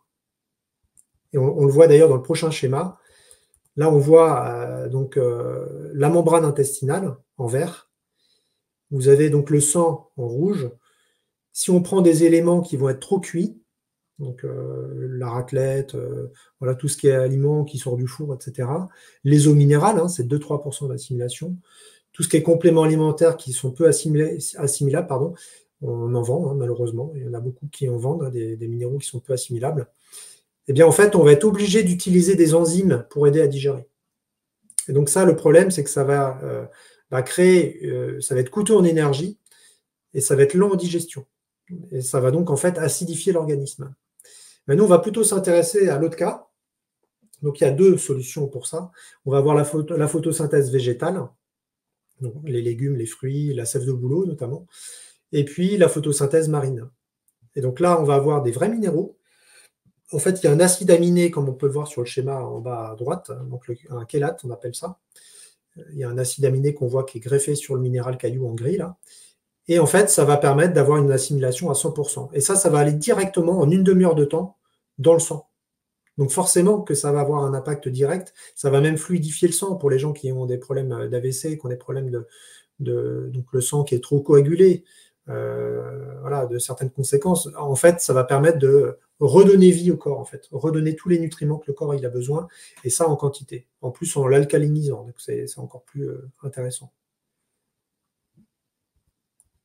Et on, on le voit d'ailleurs dans le prochain schéma. Là, on voit euh, donc euh, la membrane intestinale en vert. Vous avez donc le sang en rouge. Si on prend des éléments qui vont être trop cuits, donc euh, la raclette, euh, voilà, tout ce qui est aliments qui sort du four, et cetera. Les eaux minérales, hein, c'est deux à trois pour cent d'assimilation. Tout ce qui est compléments alimentaires qui sont peu assimilables, pardon, on en vend, hein, malheureusement. Il y en a beaucoup qui en vendent, hein, des, des minéraux qui sont peu assimilables. Eh bien, en fait, on va être obligé d'utiliser des enzymes pour aider à digérer. Et donc ça, le problème, c'est que ça va, euh, va créer, euh, ça va être coûteux en énergie et ça va être lent en digestion. Et ça va donc en fait acidifier l'organisme. Maintenant, on va plutôt s'intéresser à l'autre cas. Donc, il y a deux solutions pour ça. On va avoir la, photo, la photosynthèse végétale, donc les légumes, les fruits, la sève de bouleau notamment, et puis la photosynthèse marine. Et donc là, on va avoir des vrais minéraux. En fait, il y a un acide aminé, comme on peut le voir sur le schéma en bas à droite, donc le, un chélate, on appelle ça. Il y a un acide aminé qu'on voit qui est greffé sur le minéral caillou en gris, là. Et en fait, ça va permettre d'avoir une assimilation à cent pour cent. Et ça, ça va aller directement en une demi-heure de temps dans le sang. Donc forcément que ça va avoir un impact direct. Ça va même fluidifier le sang pour les gens qui ont des problèmes d'A V C, qui ont des problèmes de, de donc le sang qui est trop coagulé, euh, voilà, de certaines conséquences. En fait, ça va permettre de redonner vie au corps, en fait, redonner tous les nutriments que le corps il a besoin, et ça en quantité. En plus, en l'alcalinisant, donc c'est encore plus euh, intéressant.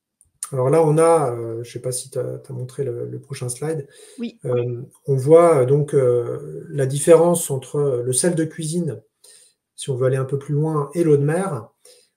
Alors là, on a, euh, je ne sais pas si tu as, as montré le, le prochain slide, Oui. euh, on voit donc euh, la différence entre le sel de cuisine, si on veut aller un peu plus loin, et l'eau de mer.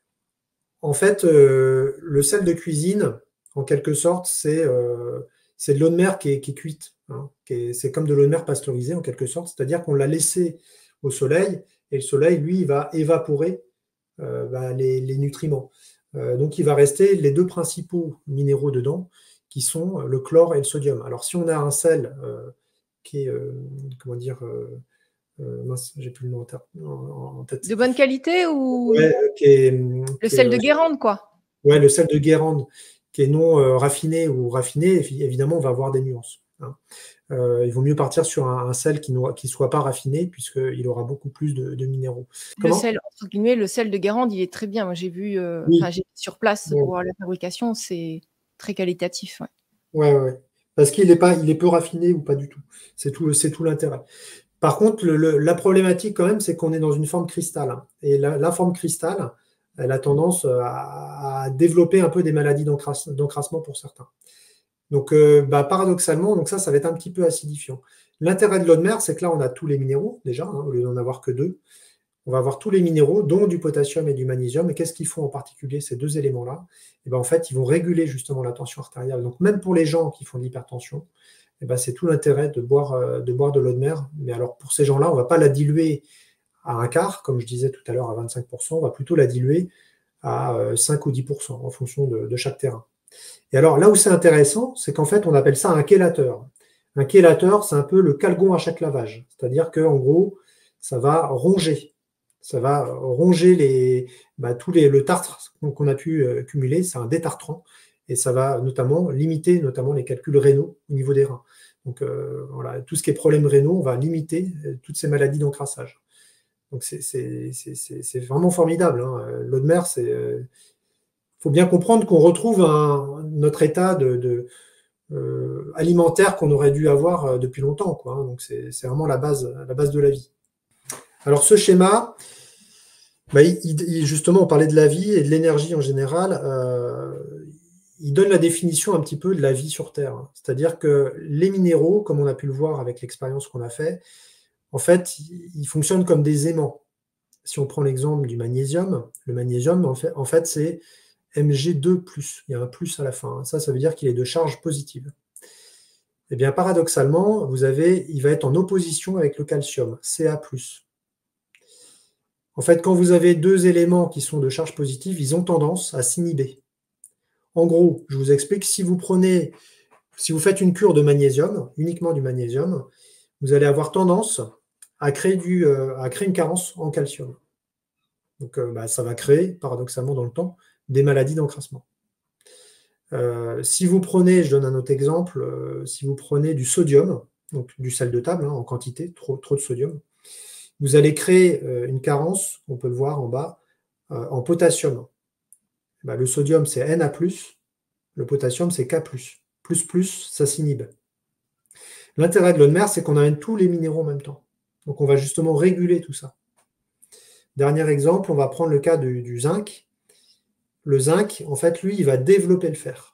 En fait, euh, le sel de cuisine, en quelque sorte, c'est euh, c'est de l'eau de mer qui est, qui est cuite. Hein, c'est comme de l'eau de mer pasteurisée, en quelque sorte. C'est-à-dire qu'on l'a laissé au soleil, et le soleil, lui, il va évaporer euh, bah, les, les nutriments. Euh, donc, il va rester les deux principaux minéraux dedans, qui sont le chlore et le sodium. Alors, si on a un sel euh, qui est, euh, comment dire, euh, euh, mince, j'ai plus le nom en, en tête. De bonne qualité ou Ouais, qui est, le qui sel est, de Guérande, quoi? Ouais, le sel de Guérande, qui est non euh, raffiné ou raffiné, évidemment, on va avoir des nuances. Hein. Euh, il vaut mieux partir sur un, un sel qui ne soit pas raffiné, puisqu'il aura beaucoup plus de, de minéraux. Le Comment sel, entre guillemets, le sel de Guérande, il est très bien. Moi, j'ai vu, euh, Oui. enfin, j'ai sur place Ouais. pour voir la fabrication, c'est très qualitatif. Ouais, ouais, ouais. Parce qu'il est pas, il est peu raffiné ou pas du tout. C'est tout, c'est tout l'intérêt. Par contre, le, le, la problématique quand même, c'est qu'on est dans une forme cristal. Hein. Et la, la forme cristal, elle a tendance à, à développer un peu des maladies d'encrassement pour certains. Donc, euh, bah, paradoxalement, donc ça, ça va être un petit peu acidifiant. L'intérêt de l'eau de mer, c'est que là, on a tous les minéraux, déjà, hein, au lieu d'en avoir que deux. On va avoir tous les minéraux, dont du potassium et du magnésium. Et qu'est-ce qu'ils font en particulier, ces deux éléments-là? Et ben, en fait, ils vont réguler justement la tension artérielle. Donc, même pour les gens qui font de l'hypertension, et ben, c'est tout l'intérêt de boire, euh, de boire de l'eau de mer. Mais alors, pour ces gens-là, on ne va pas la diluer à un quart, comme je disais tout à l'heure, à vingt-cinq pour cent. On va plutôt la diluer à euh, cinq ou dix pour cent en fonction de, de chaque terrain. Et alors, là où c'est intéressant, c'est qu'en fait, on appelle ça un chélateur. Un chélateur, c'est un peu le calgon à chaque lavage. C'est-à-dire qu'en gros, ça va ronger. Ça va ronger les, bah, tous les, le tartre qu'on a pu euh, cumuler. C'est un détartrant. Et ça va notamment limiter notamment les calculs rénaux au niveau des reins. Donc, euh, voilà, tout ce qui est problème rénaux, on va limiter euh, toutes ces maladies d'encrassage. Donc, c'est vraiment formidable. Hein. L'eau de mer, c'est... Euh, faut bien comprendre qu'on retrouve un, notre état de, de euh, alimentaire qu'on aurait dû avoir euh, depuis longtemps, quoi. Hein. Donc c'est vraiment la base, la base de la vie. Alors ce schéma, bah, il, il, justement, on parlait de la vie et de l'énergie en général. Euh, il donne la définition un petit peu de la vie sur Terre. Hein. C'est-à-dire que les minéraux, comme on a pu le voir avec l'expérience qu'on a fait, en fait, ils fonctionnent comme des aimants. Si on prend l'exemple du magnésium, le magnésium, en fait, en fait c'est M G deux plus, il y a un plus à la fin. Ça, ça veut dire qu'il est de charge positive. Eh bien, paradoxalement, vous avez, il va être en opposition avec le calcium, C A plus. En fait, quand vous avez deux éléments qui sont de charge positive, ils ont tendance à s'inhiber. En gros, je vous explique, si vous prenez, si vous faites une cure de magnésium, uniquement du magnésium, vous allez avoir tendance à créer, du, euh, à créer une carence en calcium. Donc, euh, bah, ça va créer, paradoxalement dans le temps, des maladies d'encrassement. Euh, si vous prenez, je donne un autre exemple, euh, si vous prenez du sodium, donc du sel de table hein, en quantité, trop, trop de sodium, vous allez créer euh, une carence, on peut le voir en bas, euh, en potassium. Ben, le sodium, c'est Na plus, le potassium, c'est K plus. Plus, plus, ça s'inhibe. L'intérêt de l'eau de mer, c'est qu'on amène tous les minéraux en même temps. Donc on va justement réguler tout ça. Dernier exemple, on va prendre le cas du, du zinc. Le zinc, en fait, lui, il va développer le fer.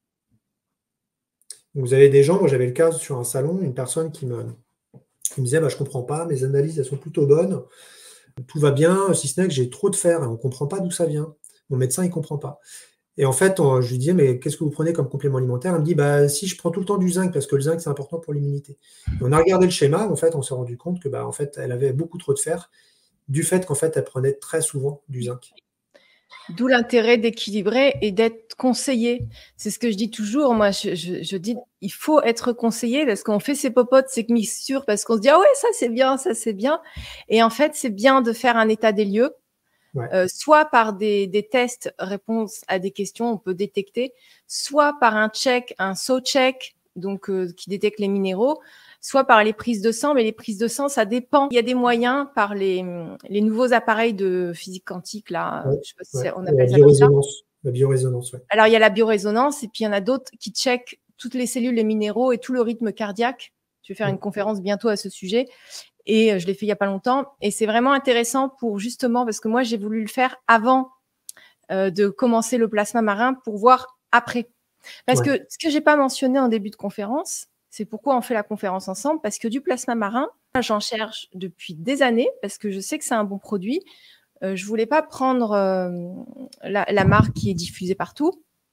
Donc, vous avez des gens, moi j'avais le cas sur un salon, une personne qui me, qui me disait bah, je ne comprends pas, mes analyses elles sont plutôt bonnes, tout va bien, si ce n'est que j'ai trop de fer et on ne comprend pas d'où ça vient. Mon médecin il ne comprend pas. Et en fait, on, je lui disais mais qu'est-ce que vous prenez comme complément alimentaire? Elle me dit bah si je prends tout le temps du zinc parce que le zinc c'est important pour l'immunité. On a regardé le schéma, en fait, on s'est rendu compte que bah, en fait, elle avait beaucoup trop de fer du fait qu'en fait elle prenait très souvent du zinc. D'où l'intérêt d'équilibrer et d'être conseillé. C'est ce que je dis toujours. Moi, je, je, je dis, il faut être conseillé parce qu'on fait ses popotes, ses mixtures, parce qu'on se dit, ah ouais, ça c'est bien, ça c'est bien. Et en fait, c'est bien de faire un état des lieux, ouais. euh, soit par des, des tests, réponses à des questions, on peut détecter, soit par un check, un so-check, donc euh, qui détecte les minéraux, soit par les prises de sang, mais les prises de sang, ça dépend. Il y a des moyens par les, les nouveaux appareils de physique quantique, là, ouais, je sais pas si ouais. on appelle la ça comme ça. La biorésonance, ouais. Alors, il y a la biorésonance, et puis il y en a d'autres qui checkent toutes les cellules, les minéraux et tout le rythme cardiaque. Je vais faire ouais. une conférence bientôt à ce sujet, et je l'ai fait il n'y a pas longtemps. Et c'est vraiment intéressant pour justement, parce que moi, j'ai voulu le faire avant euh, de commencer le plasma marin pour voir après. Parce Ouais. que ce que j'ai pas mentionné en début de conférence, c'est pourquoi on fait la conférence ensemble, parce que du plasma marin, j'en cherche depuis des années, parce que je sais que c'est un bon produit. Euh, je voulais pas prendre euh, la, la marque qui est diffusée partout.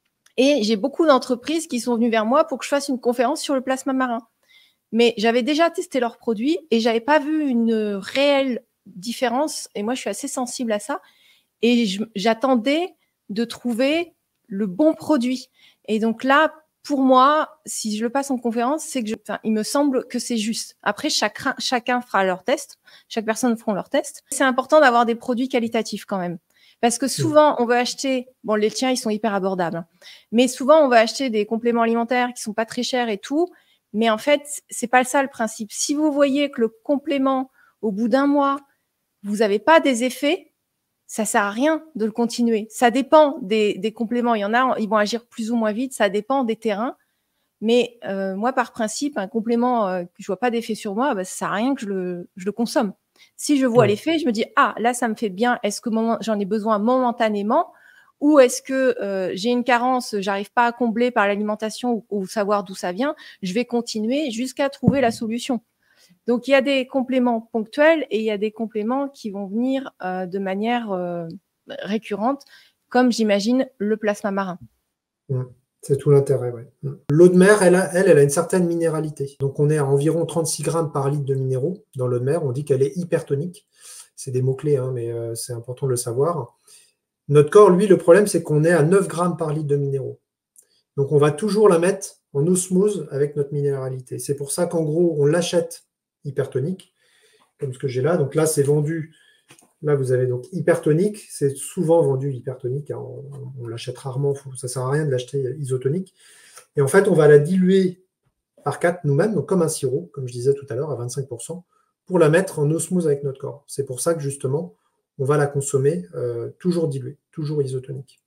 Et j'ai beaucoup d'entreprises qui sont venues vers moi pour que je fasse une conférence sur le plasma marin. Mais j'avais déjà testé leurs produits et j'avais pas vu une réelle différence. Et moi, je suis assez sensible à ça. Et j'attendais de trouver le bon produit. Et donc là, pour moi, si je le passe en conférence, c'est que je, enfin, il me semble que c'est juste. Après, chacun, chacun fera leur test. Chaque personne fera leur test. C'est important d'avoir des produits qualitatifs quand même. Parce que souvent, on veut acheter, bon, les tiens, ils sont hyper abordables, hein, mais souvent, on va acheter des compléments alimentaires qui sont pas très chers et tout. Mais en fait, c'est pas ça le principe. Si vous voyez que le complément, au bout d'un mois, vous n'avez pas des effets, ça sert à rien de le continuer. Ça dépend des, des compléments. Il y en a, ils vont agir plus ou moins vite. Ça dépend des terrains. Mais euh, moi, par principe, un complément euh, que je vois pas d'effet sur moi, bah, ça sert à rien que je le, je le consomme. Si je vois ouais. l'effet, je me dis ah là, ça me fait bien. Est-ce que j'en ai besoin momentanément ou est-ce que euh, j'ai une carence, j'arrive pas à combler par l'alimentation ou, ou savoir d'où ça vient. Je vais continuer jusqu'à trouver la solution. Donc, il y a des compléments ponctuels et il y a des compléments qui vont venir euh, de manière euh, récurrente, comme j'imagine le plasma marin. Mmh. C'est tout l'intérêt, ouais. Mmh. L'eau de mer, elle, a, elle, elle a une certaine minéralité. Donc, on est à environ trente-six grammes par litre de minéraux dans l'eau de mer. On dit qu'elle est hypertonique. C'est des mots-clés, hein, mais euh, c'est important de le savoir. Notre corps, lui, le problème, c'est qu'on est à neuf grammes par litre de minéraux. Donc, on va toujours la mettre en osmose avec notre minéralité. C'est pour ça qu'en gros, on l'achète hypertonique, comme ce que j'ai là. Donc là, c'est vendu. Là, vous avez donc hypertonique. C'est souvent vendu hypertonique. Hein. On, on l'achète rarement. Ça ne sert à rien de l'acheter isotonique. Et en fait, on va la diluer par quatre nous-mêmes, donc comme un sirop, comme je disais tout à l'heure, à vingt-cinq pour cent, pour la mettre en osmose avec notre corps. C'est pour ça que justement, on va la consommer euh, toujours diluée, toujours isotonique.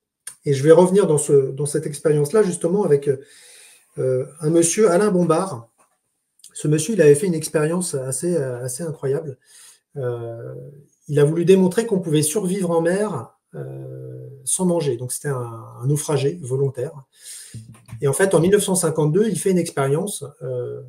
Et je vais revenir dans, ce, dans cette expérience-là, justement, avec euh, un monsieur, Alain Bombard. Ce monsieur, il avait fait une expérience assez, assez incroyable. Euh, il a voulu démontrer qu'on pouvait survivre en mer euh, sans manger. Donc, c'était un, un naufragé volontaire. Et en fait, en mille neuf cent cinquante-deux, il fait une expérience. Euh,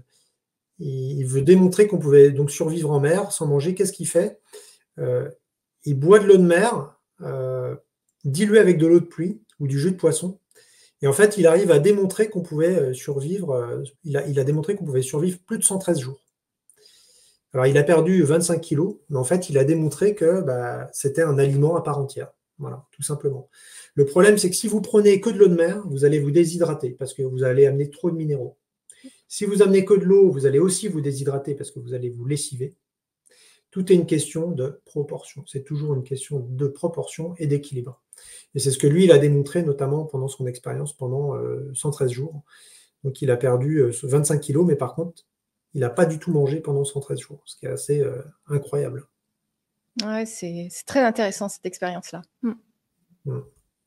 il veut démontrer qu'on pouvait donc survivre en mer sans manger. Qu'est-ce qu'il fait? euh, Il boit de l'eau de mer euh, diluée avec de l'eau de pluie ou du jus de poisson. Et en fait, il arrive à démontrer qu'on pouvait survivre, il a, il a démontré qu'on pouvait survivre plus de cent treize jours. Alors, il a perdu vingt-cinq kilos, mais en fait, il a démontré que bah, c'était un aliment à part entière. Voilà, tout simplement. Le problème, c'est que si vous prenez que de l'eau de mer, vous allez vous déshydrater parce que vous allez amener trop de minéraux. Si vous amenez que de l'eau, vous allez aussi vous déshydrater parce que vous allez vous lessiver. Tout est une question de proportion. C'est toujours une question de proportion et d'équilibre. Et c'est ce que lui, il a démontré, notamment pendant son expérience, pendant euh, cent treize jours. Donc, il a perdu euh, vingt-cinq kilos, mais par contre, il n'a pas du tout mangé pendant cent treize jours, ce qui est assez euh, incroyable. Ouais, c'est très intéressant, cette expérience-là. Mmh. Mmh.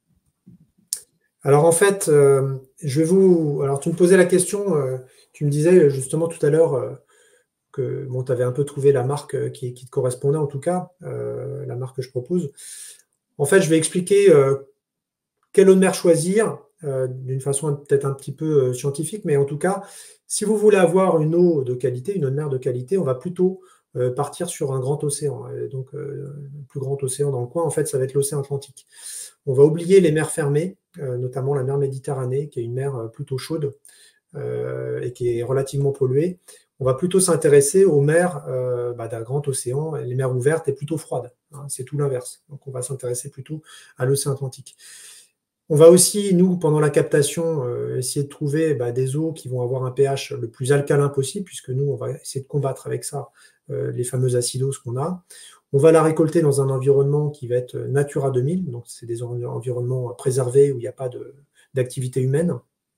Alors, en fait, euh, je vais vous... Alors, tu me posais la question, euh, tu me disais justement tout à l'heure euh, que bon, tu avais un peu trouvé la marque qui, qui te correspondait, en tout cas, euh, la marque que je propose. En fait, je vais expliquer euh, quelle eau de mer choisir, euh, d'une façon peut-être un petit peu euh, scientifique, mais en tout cas, si vous voulez avoir une eau de qualité, une eau de mer de qualité, on va plutôt euh, partir sur un grand océan. Et donc, euh, le plus grand océan dans le coin, en fait, ça va être l'océan Atlantique. On va oublier les mers fermées, euh, notamment la mer Méditerranée, qui est une mer plutôt chaude euh, et qui est relativement polluée. On va plutôt s'intéresser aux mers euh, bah, d'un grand océan, les mers ouvertes et plutôt froides. Hein, c'est tout l'inverse. Donc, on va s'intéresser plutôt à l'océan Atlantique. On va aussi, nous, pendant la captation, euh, essayer de trouver bah, des eaux qui vont avoir un pH le plus alcalin possible, puisque nous, on va essayer de combattre avec ça euh, les fameuses acidoses qu'on a. On va la récolter dans un environnement qui va être Natura deux mille, donc c'est des environnements préservés où il n'y a pas d'activité humaine.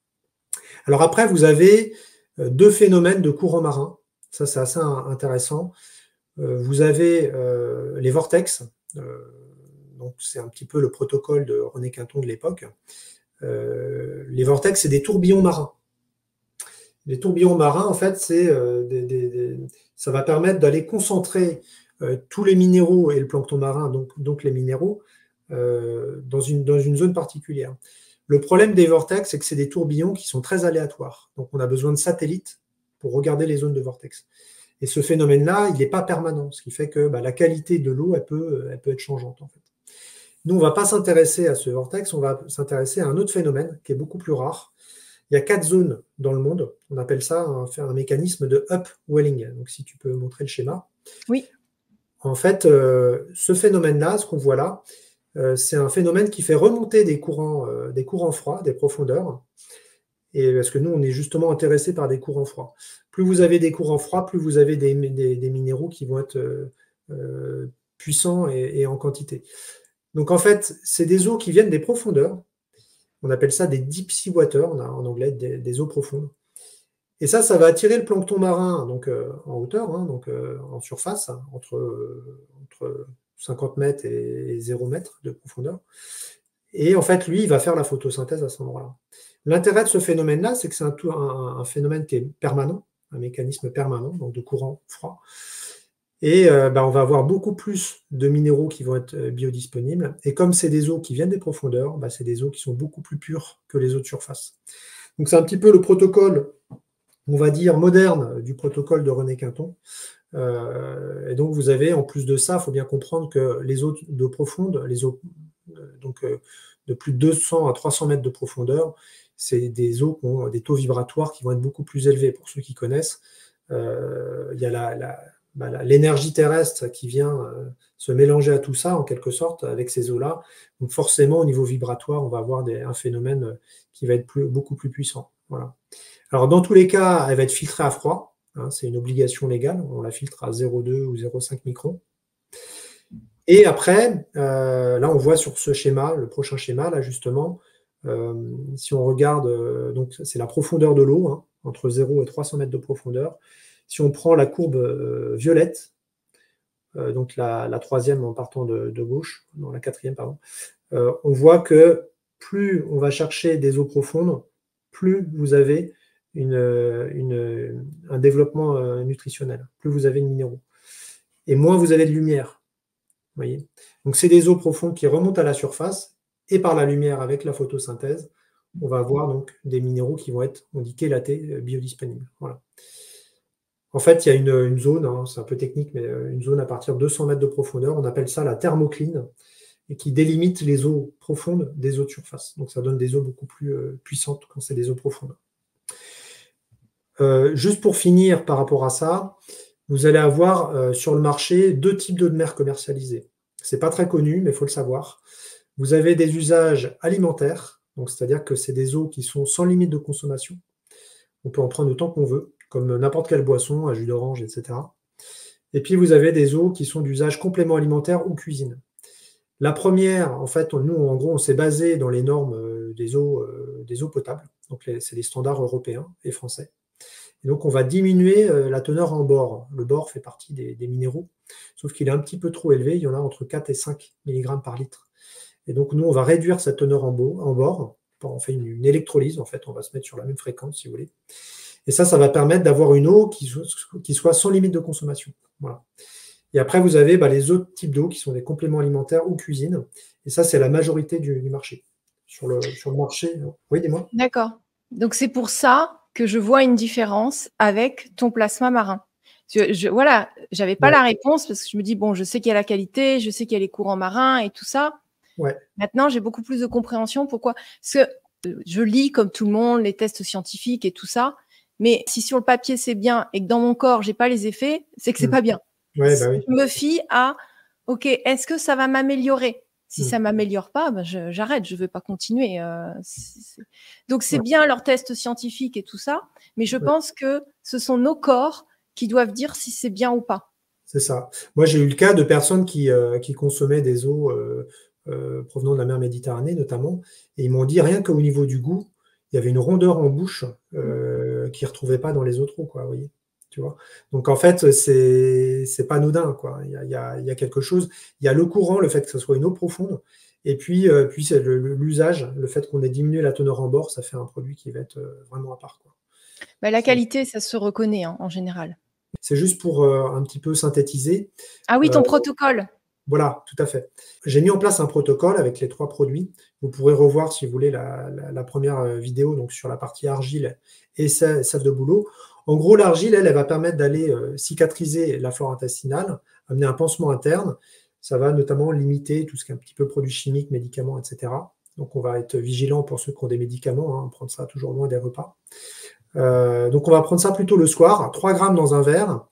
Alors après, vous avez deux phénomènes de courants marins. Ça, c'est assez intéressant. Euh, vous avez euh, les vortex. Euh, donc c'est un petit peu le protocole de René Quinton de l'époque. Euh, les vortex, c'est des tourbillons marins. Les tourbillons marins, en fait, c'est euh, des, des, des, ça va permettre d'aller concentrer euh, tous les minéraux et le plancton marin, donc, donc les minéraux, euh, dans, une, dans une zone particulière. Le problème des vortex, c'est que c'est des tourbillons qui sont très aléatoires. Donc, on a besoin de satellites pour regarder les zones de vortex. Et ce phénomène-là, il n'est pas permanent, ce qui fait que bah, la qualité de l'eau, elle peut, elle peut être changeante, en fait. Nous, on ne va pas s'intéresser à ce vortex, on va s'intéresser à un autre phénomène qui est beaucoup plus rare. Il y a quatre zones dans le monde. On appelle ça un, un mécanisme de upwelling. Donc, si tu peux montrer le schéma. Oui. En fait, euh, ce phénomène-là, ce qu'on voit là, euh, c'est un phénomène qui fait remonter des courants, euh, des courants froids, des profondeurs. Et parce que nous, on est justement intéressé par des courants froids. Plus vous avez des courants froids, plus vous avez des, des, des minéraux qui vont être euh, euh, puissants et, et en quantité. Donc, en fait, c'est des eaux qui viennent des profondeurs. On appelle ça des deep sea water, on a en anglais des, des eaux profondes. Et ça, ça va attirer le plancton marin donc, euh, en hauteur, hein, donc euh, en surface, hein, entre, euh, entre cinquante mètres et zéro mètre de profondeur. Et en fait, lui, il va faire la photosynthèse à ce moment-là. L'intérêt de ce phénomène-là, c'est que c'est un, un, un phénomène qui est permanent, un mécanisme permanent, donc de courant froid. Et euh, bah, on va avoir beaucoup plus de minéraux qui vont être biodisponibles. Et comme c'est des eaux qui viennent des profondeurs, bah, c'est des eaux qui sont beaucoup plus pures que les eaux de surface. Donc c'est un petit peu le protocole, on va dire, moderne du protocole de René Quinton. Euh, et donc vous avez, en plus de ça, il faut bien comprendre que les eaux d'eau profonde, les eaux donc, euh, de plus de deux cents à trois cents mètres de profondeur, c'est des eaux qui ont des taux vibratoires qui vont être beaucoup plus élevés. Pour ceux qui connaissent, euh, il y a la... la Bah, l'énergie terrestre qui vient euh, se mélanger à tout ça, en quelque sorte, avec ces eaux-là. Donc forcément, au niveau vibratoire, on va avoir des, un phénomène qui va être plus, beaucoup plus puissant. Voilà. Alors, dans tous les cas, elle va être filtrée à froid. Hein, c'est une obligation légale. On la filtre à zéro virgule deux ou zéro virgule cinq microns. Et après, euh, là, on voit sur ce schéma, le prochain schéma, là, justement, euh, si on regarde, euh, donc c'est la profondeur de l'eau, hein, entre zéro et trois cents mètres de profondeur. Si on prend la courbe euh, violette, euh, donc la, la troisième en partant de, de gauche, non, la quatrième, pardon, euh, on voit que plus on va chercher des eaux profondes, plus vous avez une, une, un développement euh, nutritionnel, plus vous avez de minéraux. Et moins vous avez de lumière. Voyez. Donc c'est des eaux profondes qui remontent à la surface, et par la lumière avec la photosynthèse, on va avoir donc des minéraux qui vont être, on dit, chélatés, biodisponibles. Voilà. En fait, il y a une, une zone, hein, c'est un peu technique, mais une zone à partir de deux cents mètres de profondeur, on appelle ça la thermocline, et qui délimite les eaux profondes des eaux de surface. Donc ça donne des eaux beaucoup plus euh, puissantes quand c'est des eaux profondes. Euh, juste pour finir par rapport à ça, vous allez avoir euh, sur le marché deux types d'eau de mer commercialisés. Ce n'est pas très connu, mais il faut le savoir. Vous avez des usages alimentaires, donc c'est-à-dire que c'est des eaux qui sont sans limite de consommation. On peut en prendre autant qu'on veut, comme n'importe quelle boisson, un jus d'orange, et cetera. Et puis, vous avez des eaux qui sont d'usage complément alimentaire ou cuisine. La première, en fait, nous, en gros, on s'est basé dans les normes des eaux, euh, des eaux potables. Donc, c'est les standards européens et français. Et donc, on va diminuer euh, la teneur en bore. Le bore fait partie des, des minéraux, sauf qu'il est un petit peu trop élevé. Il y en a entre quatre et cinq milligrammes par litre. Et donc, nous, on va réduire cette teneur en, en bore. On fait une, une électrolyse, en fait. On va se mettre sur la même fréquence, si vous voulez. Et ça, ça va permettre d'avoir une eau qui soit, qui soit sans limite de consommation. Voilà. Et après, vous avez bah, les autres types d'eau qui sont des compléments alimentaires ou cuisine. Et ça, c'est la majorité du, du marché. Sur le, sur le marché, oui, dis-moi. D'accord. Donc, c'est pour ça que je vois une différence avec ton plasma marin. Je, je, voilà, je n'avais pas ouais. la réponse parce que je me dis, bon, je sais qu'il y a la qualité, je sais qu'il y a les courants marins et tout ça. Ouais. Maintenant, j'ai beaucoup plus de compréhension. Pourquoi ? Parce que je lis, comme tout le monde, les tests scientifiques et tout ça. Mais si sur le papier c'est bien et que dans mon corps j'ai pas les effets, c'est que c'est mmh. pas bien. Ouais, bah oui. Je me fie à, ok, est-ce que ça va m'améliorer ? Si mmh. ça m'améliore pas, ben je, j'arrête, je veux pas continuer. Euh, c'est, c'est... Donc c'est ouais. bien leurs tests scientifiques et tout ça, mais je ouais. pense que ce sont nos corps qui doivent dire si c'est bien ou pas. C'est ça. Moi j'ai eu le cas de personnes qui, euh, qui consommaient des eaux euh, euh, provenant de la mer Méditerranée notamment, et ils m'ont dit rien qu'au niveau du goût, il y avait une rondeur en bouche euh, qu'ils ne retrouvaient pas dans les autres eaux, quoi, vous voyez, tu vois. Donc en fait, c'est c'est pas anodin, quoi. Il y a, il y a, il y a quelque chose. Il y a le courant, le fait que ce soit une eau profonde, et puis, euh, puis c'est le, l'usage, le fait qu'on ait diminué la teneur en bord, ça fait un produit qui va être vraiment à part, quoi. Bah, la qualité, ça se reconnaît hein, en général. C'est juste pour euh, un petit peu synthétiser. Ah oui, ton euh, protocole. Voilà, tout à fait. J'ai mis en place un protocole avec les trois produits. Vous pourrez revoir, si vous voulez, la, la, la première vidéo donc sur la partie argile et sève de bouleau. En gros, l'argile, elle, elle va permettre d'aller euh, cicatriser la flore intestinale, amener un pansement interne. Ça va notamment limiter tout ce qui est un petit peu produits chimiques, médicaments, et cetera. Donc, on va être vigilant pour ceux qui ont des médicaments, hein, prendre ça toujours loin des repas. Euh, donc, on va prendre ça plutôt le soir, trois grammes dans un verre.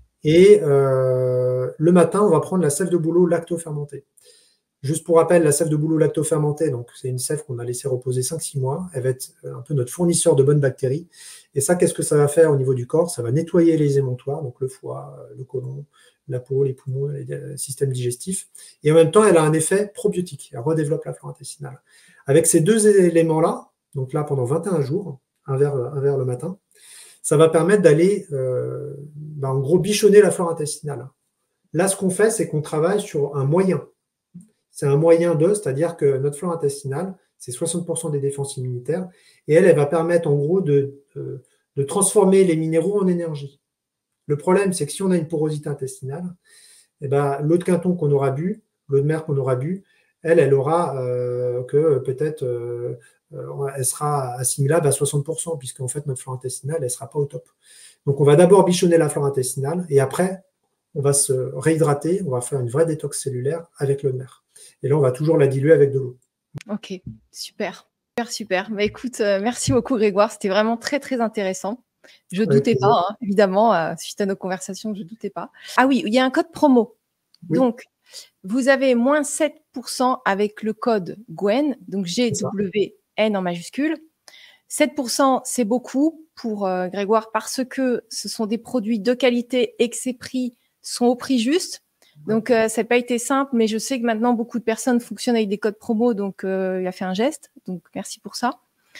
Et euh, le matin, on va prendre la sève de bouleau lacto-fermentée. Juste pour rappel, la sève de bouleau lacto-fermentée, donc c'est une sève qu'on a laissé reposer cinq six mois. Elle va être un peu notre fournisseur de bonnes bactéries. Et ça, qu'est-ce que ça va faire au niveau du corps? Ça va nettoyer les émontoires, donc le foie, le côlon, la peau, les poumons, le système digestif. Et en même temps, elle a un effet probiotique. Elle redéveloppe la flore intestinale. Avec ces deux éléments-là, donc là, pendant vingt et un jours, un verre, un verre le matin, ça va permettre d'aller, euh, ben, en gros, bichonner la flore intestinale. Là, ce qu'on fait, c'est qu'on travaille sur un moyen. C'est un moyen de, c'est-à-dire que notre flore intestinale, c'est soixante pour cent des défenses immunitaires, et elle, elle va permettre, en gros, de, de, de transformer les minéraux en énergie. Le problème, c'est que si on a une porosité intestinale, eh ben, l'eau de Quinton qu'on aura bu, l'eau de mer qu'on aura bu, elle, elle aura euh, que peut-être... Euh, elle sera assimilable à soixante pour cent, puisqu'en fait, notre flore intestinale, elle ne sera pas au top. Donc, on va d'abord bichonner la flore intestinale, et après, on va se réhydrater, on va faire une vraie détox cellulaire avec l'eau de mer. Et là, on va toujours la diluer avec de l'eau. Ok, super, super, super. Bah, écoute, euh, merci beaucoup Grégoire, c'était vraiment très, très intéressant. Je ne doutais plaisir. pas, hein, évidemment, euh, suite à nos conversations, je ne doutais pas. Ah oui, il y a un code promo. Oui. Donc, vous avez moins sept pour cent avec le code Gwen, donc G W N en majuscule. sept pour cent, c'est beaucoup pour euh, Grégoire parce que ce sont des produits de qualité et que ces prix sont au prix juste. Donc, euh, ça n'a pas été simple, mais je sais que maintenant, beaucoup de personnes fonctionnent avec des codes promo, donc euh, il a fait un geste. Donc, merci pour ça.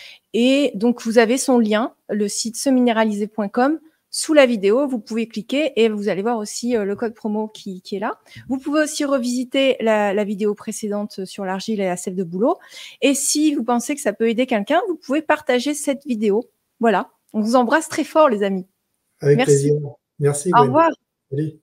Et donc, vous avez son lien, le site se minéraliser point com. Sous la vidéo, vous pouvez cliquer et vous allez voir aussi euh, le code promo qui, qui est là. Vous pouvez aussi revisiter la, la vidéo précédente sur l'argile et la sève de bouleau. Et si vous pensez que ça peut aider quelqu'un, vous pouvez partager cette vidéo. Voilà. On vous embrasse très fort, les amis. Avec Merci. plaisir. Merci. Au Gwen. revoir. Salut.